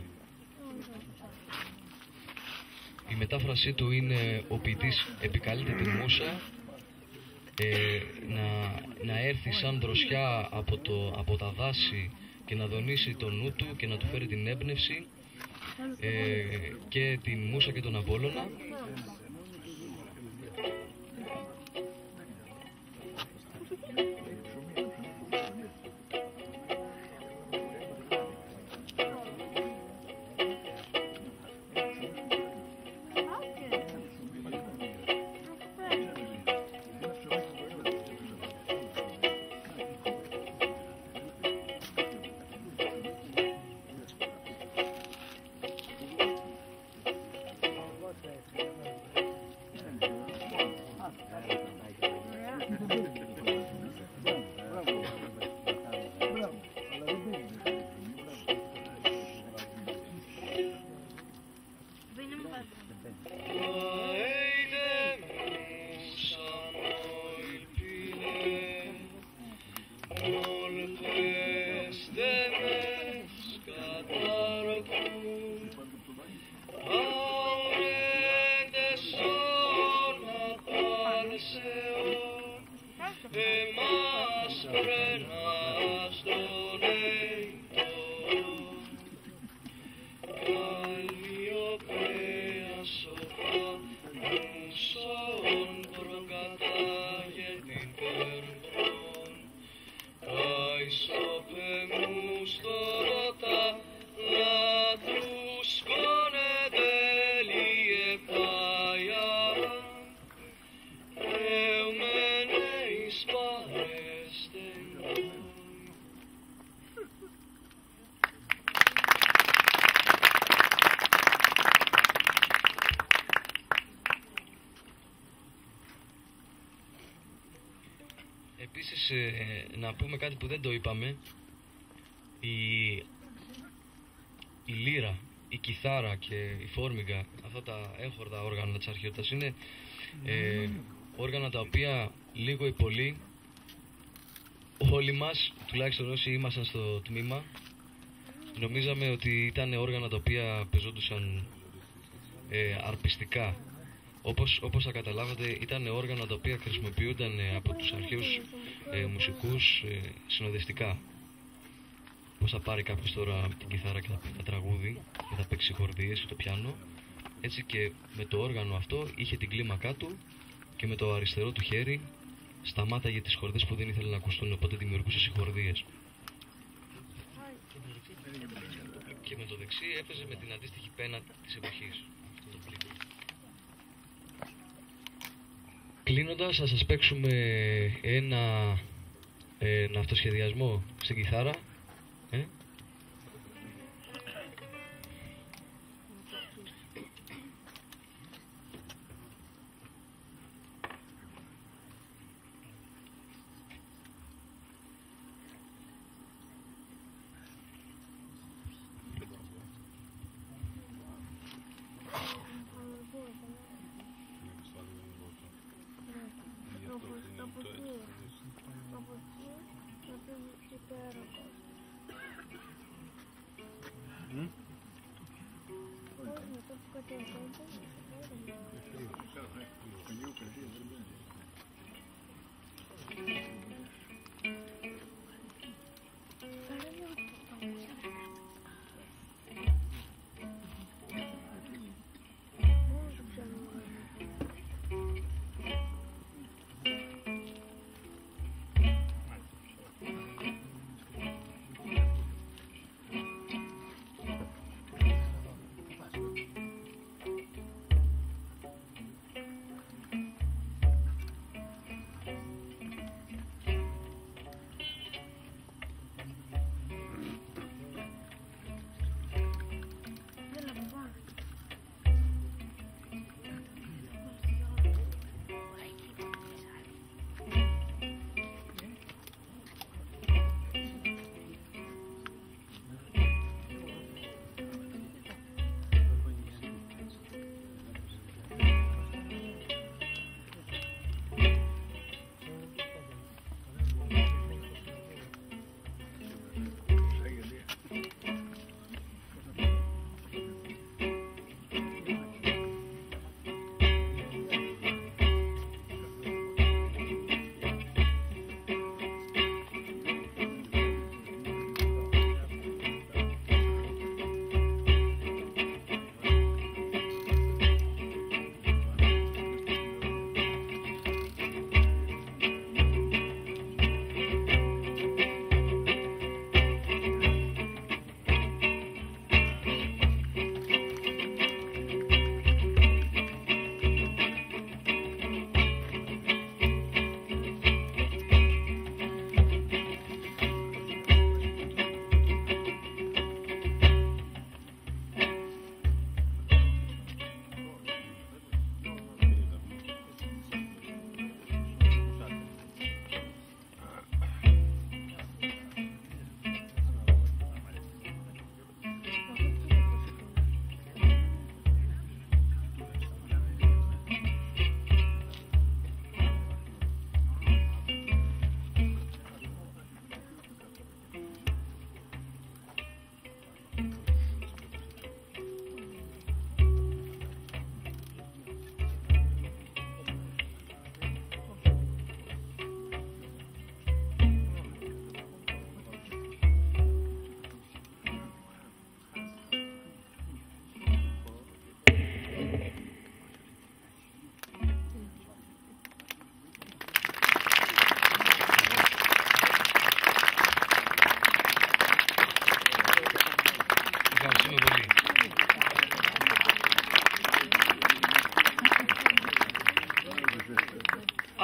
Η μετάφρασή του είναι: ο ποιητής επικαλείται τη Μούσα να έρθει σαν δροσιά από τα δάση και να δονήσει το νου του και να του φέρει την έμπνευση, και την Μούσα και τον Απόλλωνα. εμάς φρενάς τον έητο. Καλλιοπαία σοφά μουσών προκατάγε την περπρόν. Καίσοπε μου στο ρωτά να τους κόνετε λιεπάια. Ευμενε εις παρέστεν. Επίσης, να πούμε κάτι που δεν το είπαμε. Η λύρα, η κιθάρα και η φόρμιγγα, αυτά τα έγχορτα όργανα της αρχαιότητας, είναι όργανα τα οποία λίγο ή πολύ όλοι μας, τουλάχιστον όσοι ήμασταν στο τμήμα, νομίζαμε ότι ήταν όργανα τα οποία πεζόντουσαν αρπιστικά. Όπως θα καταλάβατε, ήταν όργανα τα οποία χρησιμοποιούνταν από τους αρχαίους μουσικούς συνοδευτικά. Πώς θα πάρει κάποιος τώρα την κιθάρα και θα τραγούδι και θα παίξει χορδίες ή το πιάνο, έτσι και με το όργανο αυτό είχε την κλίμακά του και με το αριστερό του χέρι σταμάταγε τις χορδές που δεν ήθελε να ακουστούν, οπότε δημιουργούσε συγχορδίες. Και με το δεξί έπαιζε με την αντίστοιχη πένα της εποχής. Κλείνοντας, θα σας παίξουμε ένα αυτοσχεδιασμό στην κιθάρα.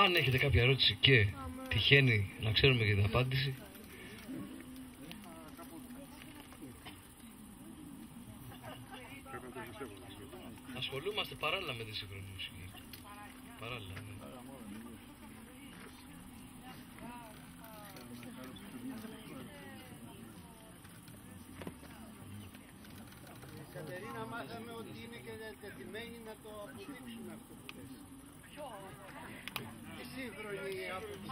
αν έχετε κάποια ερώτηση και τυχαίνει να ξέρουμε για την απάντηση. Ασχολούμαστε παράλληλα με τη σύγχρονη μουσική. Παράλληλα, ναι. Κατερίνα, μάθαμε ότι είναι και διατεθειμένοι να το αποδείξουν αυτό που λες. Τη σύγχρονη άποψη.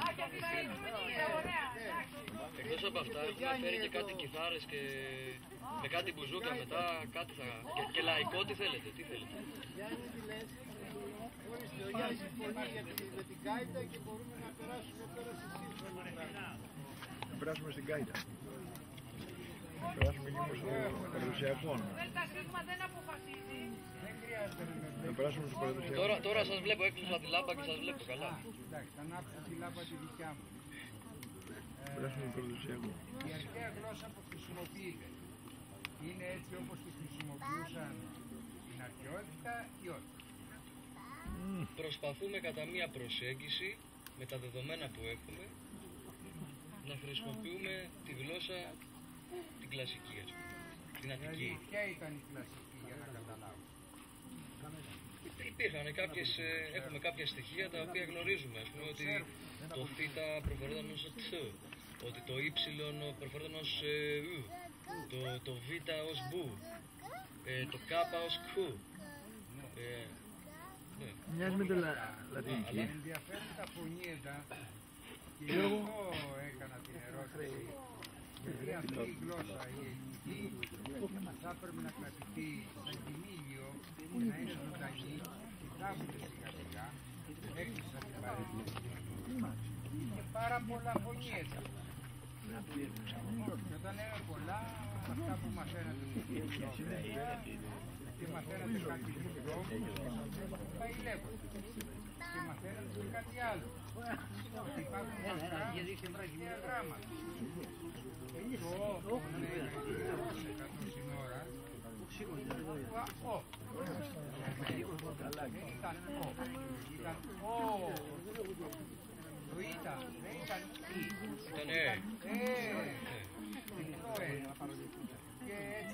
Εκτός από αυτά, έχουμε φέρει και κάτι κιθάρες και με κάτι μπουζούκα μετά, κάτι θα... και λαϊκό, τι θέλετε, τι θέλετε. Γιάννη, τι λες, εγώ στη θεωρία συμφωνεί με την κάιτα και μπορούμε να περάσουμε τώρα στη σύγχρονη πράγμα. Να περάσουμε στην κάιτα. Να περάσουμε λίγο στο παραδοσιακό. Δεν αποφασίζει. Δεν χρειάζεται. Να περάσουμε στο παραδοσιακό. Τώρα σας βλέπω, έκλεισα τη λάμπα και σας βλέπω καλά. Εντάξει, θα ανάψω τη λάμπα τη δικιά μου. Να περάσουμε στο παραδοσιακό. Η αρχαία γλώσσα που χρησιμοποιείται είναι έτσι όπως τη χρησιμοποιούσαν στην αρχαιότητα ή όχι? Προσπαθούμε κατά μία προσέγγιση με τα δεδομένα που έχουμε να χρησιμοποιούμε τη γλώσσα την κλασική, ας πούμε, την Αττική. Ποια ήταν η κλασική για να καταλάβω? Υπήρχαν κάποιες, έχουμε κάποια στοιχεία τα οποία γνωρίζουμε, ας πούμε ότι το θ προφερόταν ως τ, ότι το y προφερόταν ως ου, το β ως μπου, το κ ως κου. Ναι. Μοιάζει με το λατινική. Ενδιαφέροντα φωνήεντα και γι' αυτό έκανα την ερώτηση. Γιατί αυτή η γλώσσα, η ελληνική, θα έπρεπε να κρατηθεί σαν κυνήγιο και να είναι ζωντανή και θαύονται σιγά σιγά. Έκλεισα την παρέμβαση. Είχε πάρα πολλά φωνήεντα. Και όταν λέμε πολλά, αυτά που μαθαίνατε και μαθαίνατε κάτι μικρό, παϊλεύονται. Και μαθαίνατε και κάτι άλλο. Ότι υπάρχουν διαγράμματα. Το σε 100 σύνορα, δεν ήταν ο, ήταν ο. Το ήταν, δεν ήταν η. Ήταν και έτσι.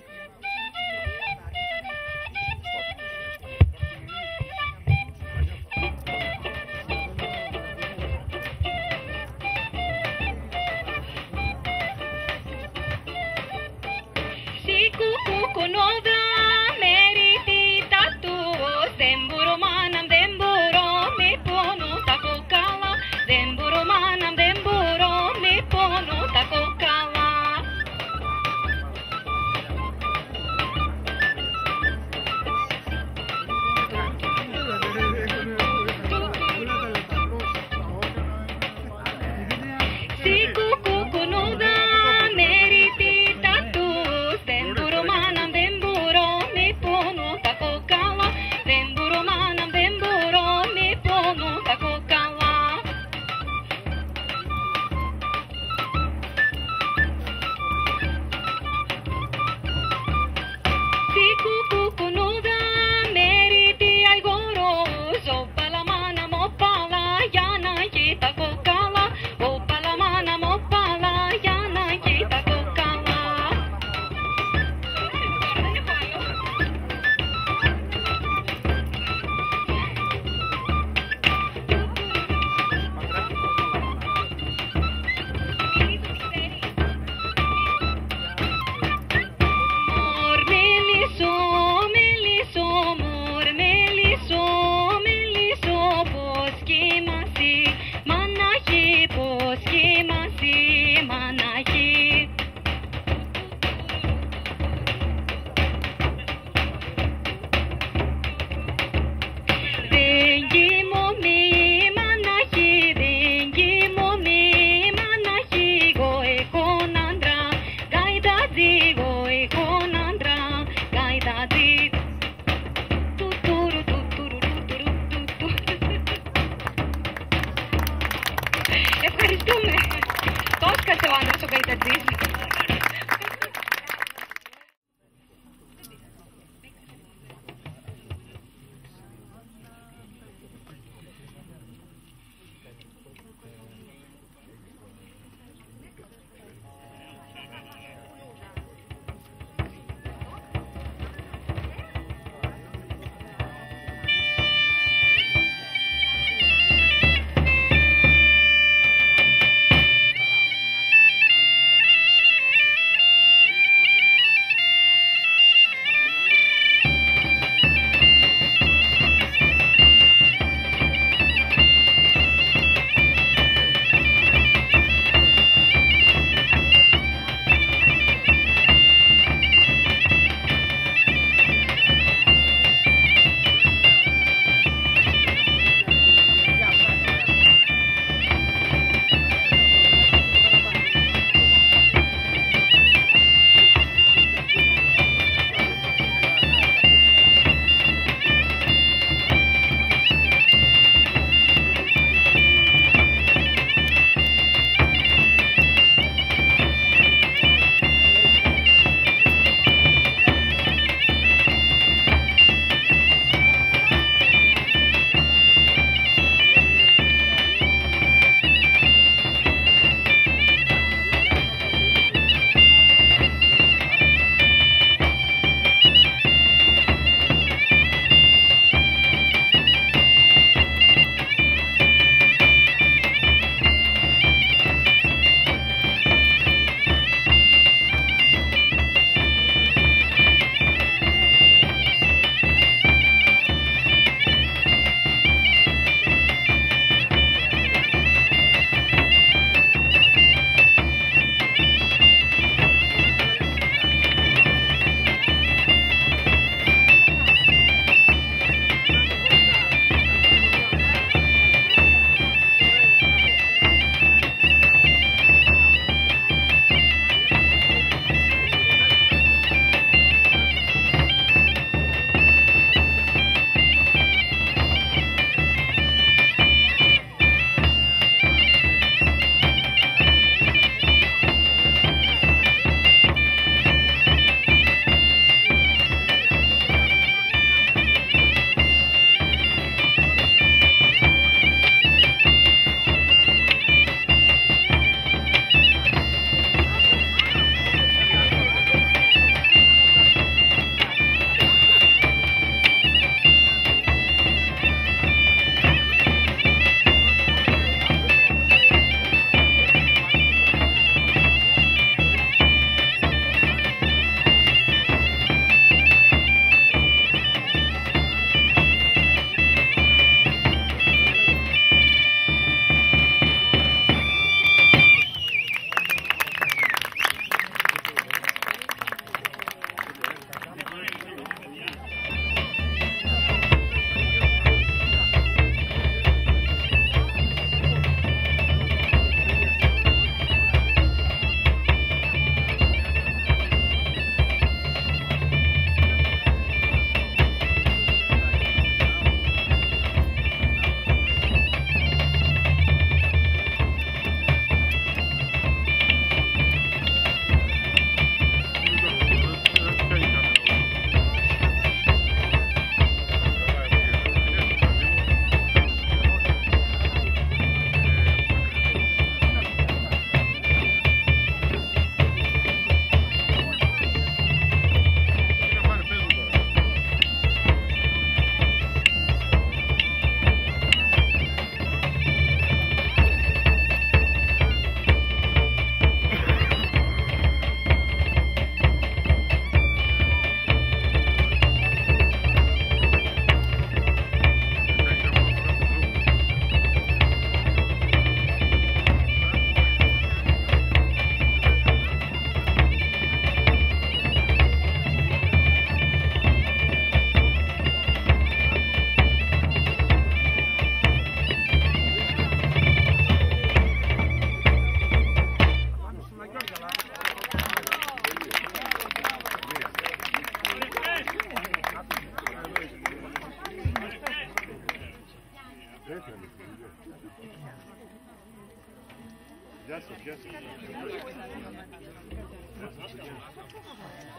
Γεια σας, γεια σας.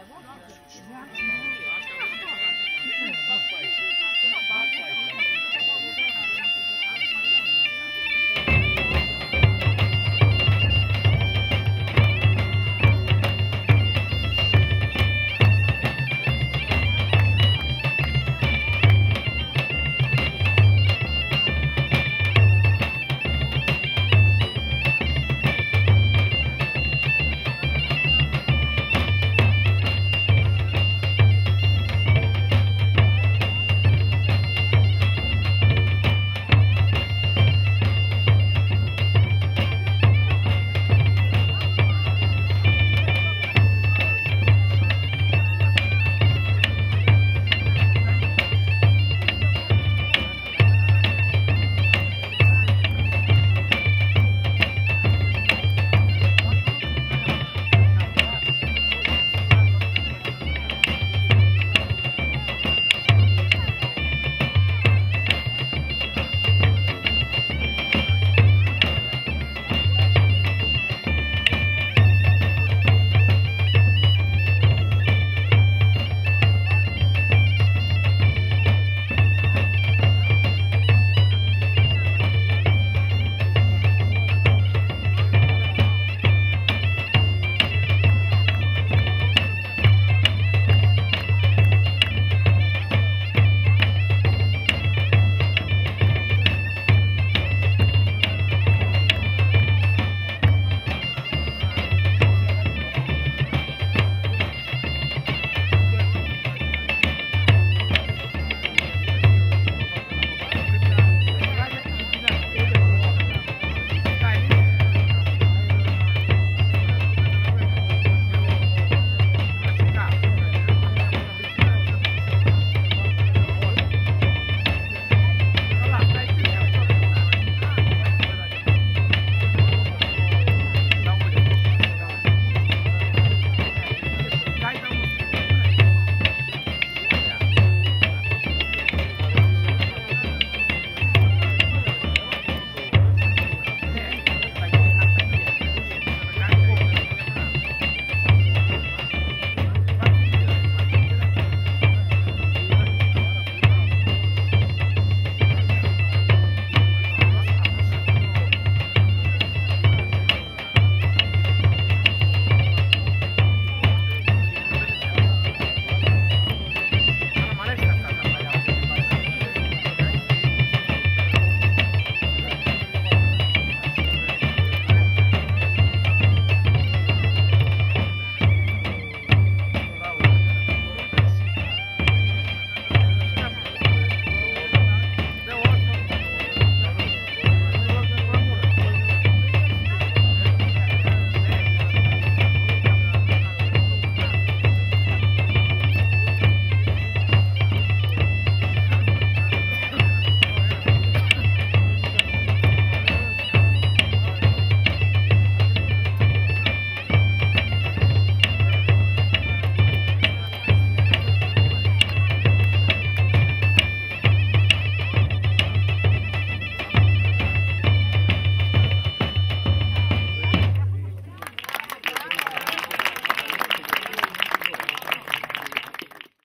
Backfight.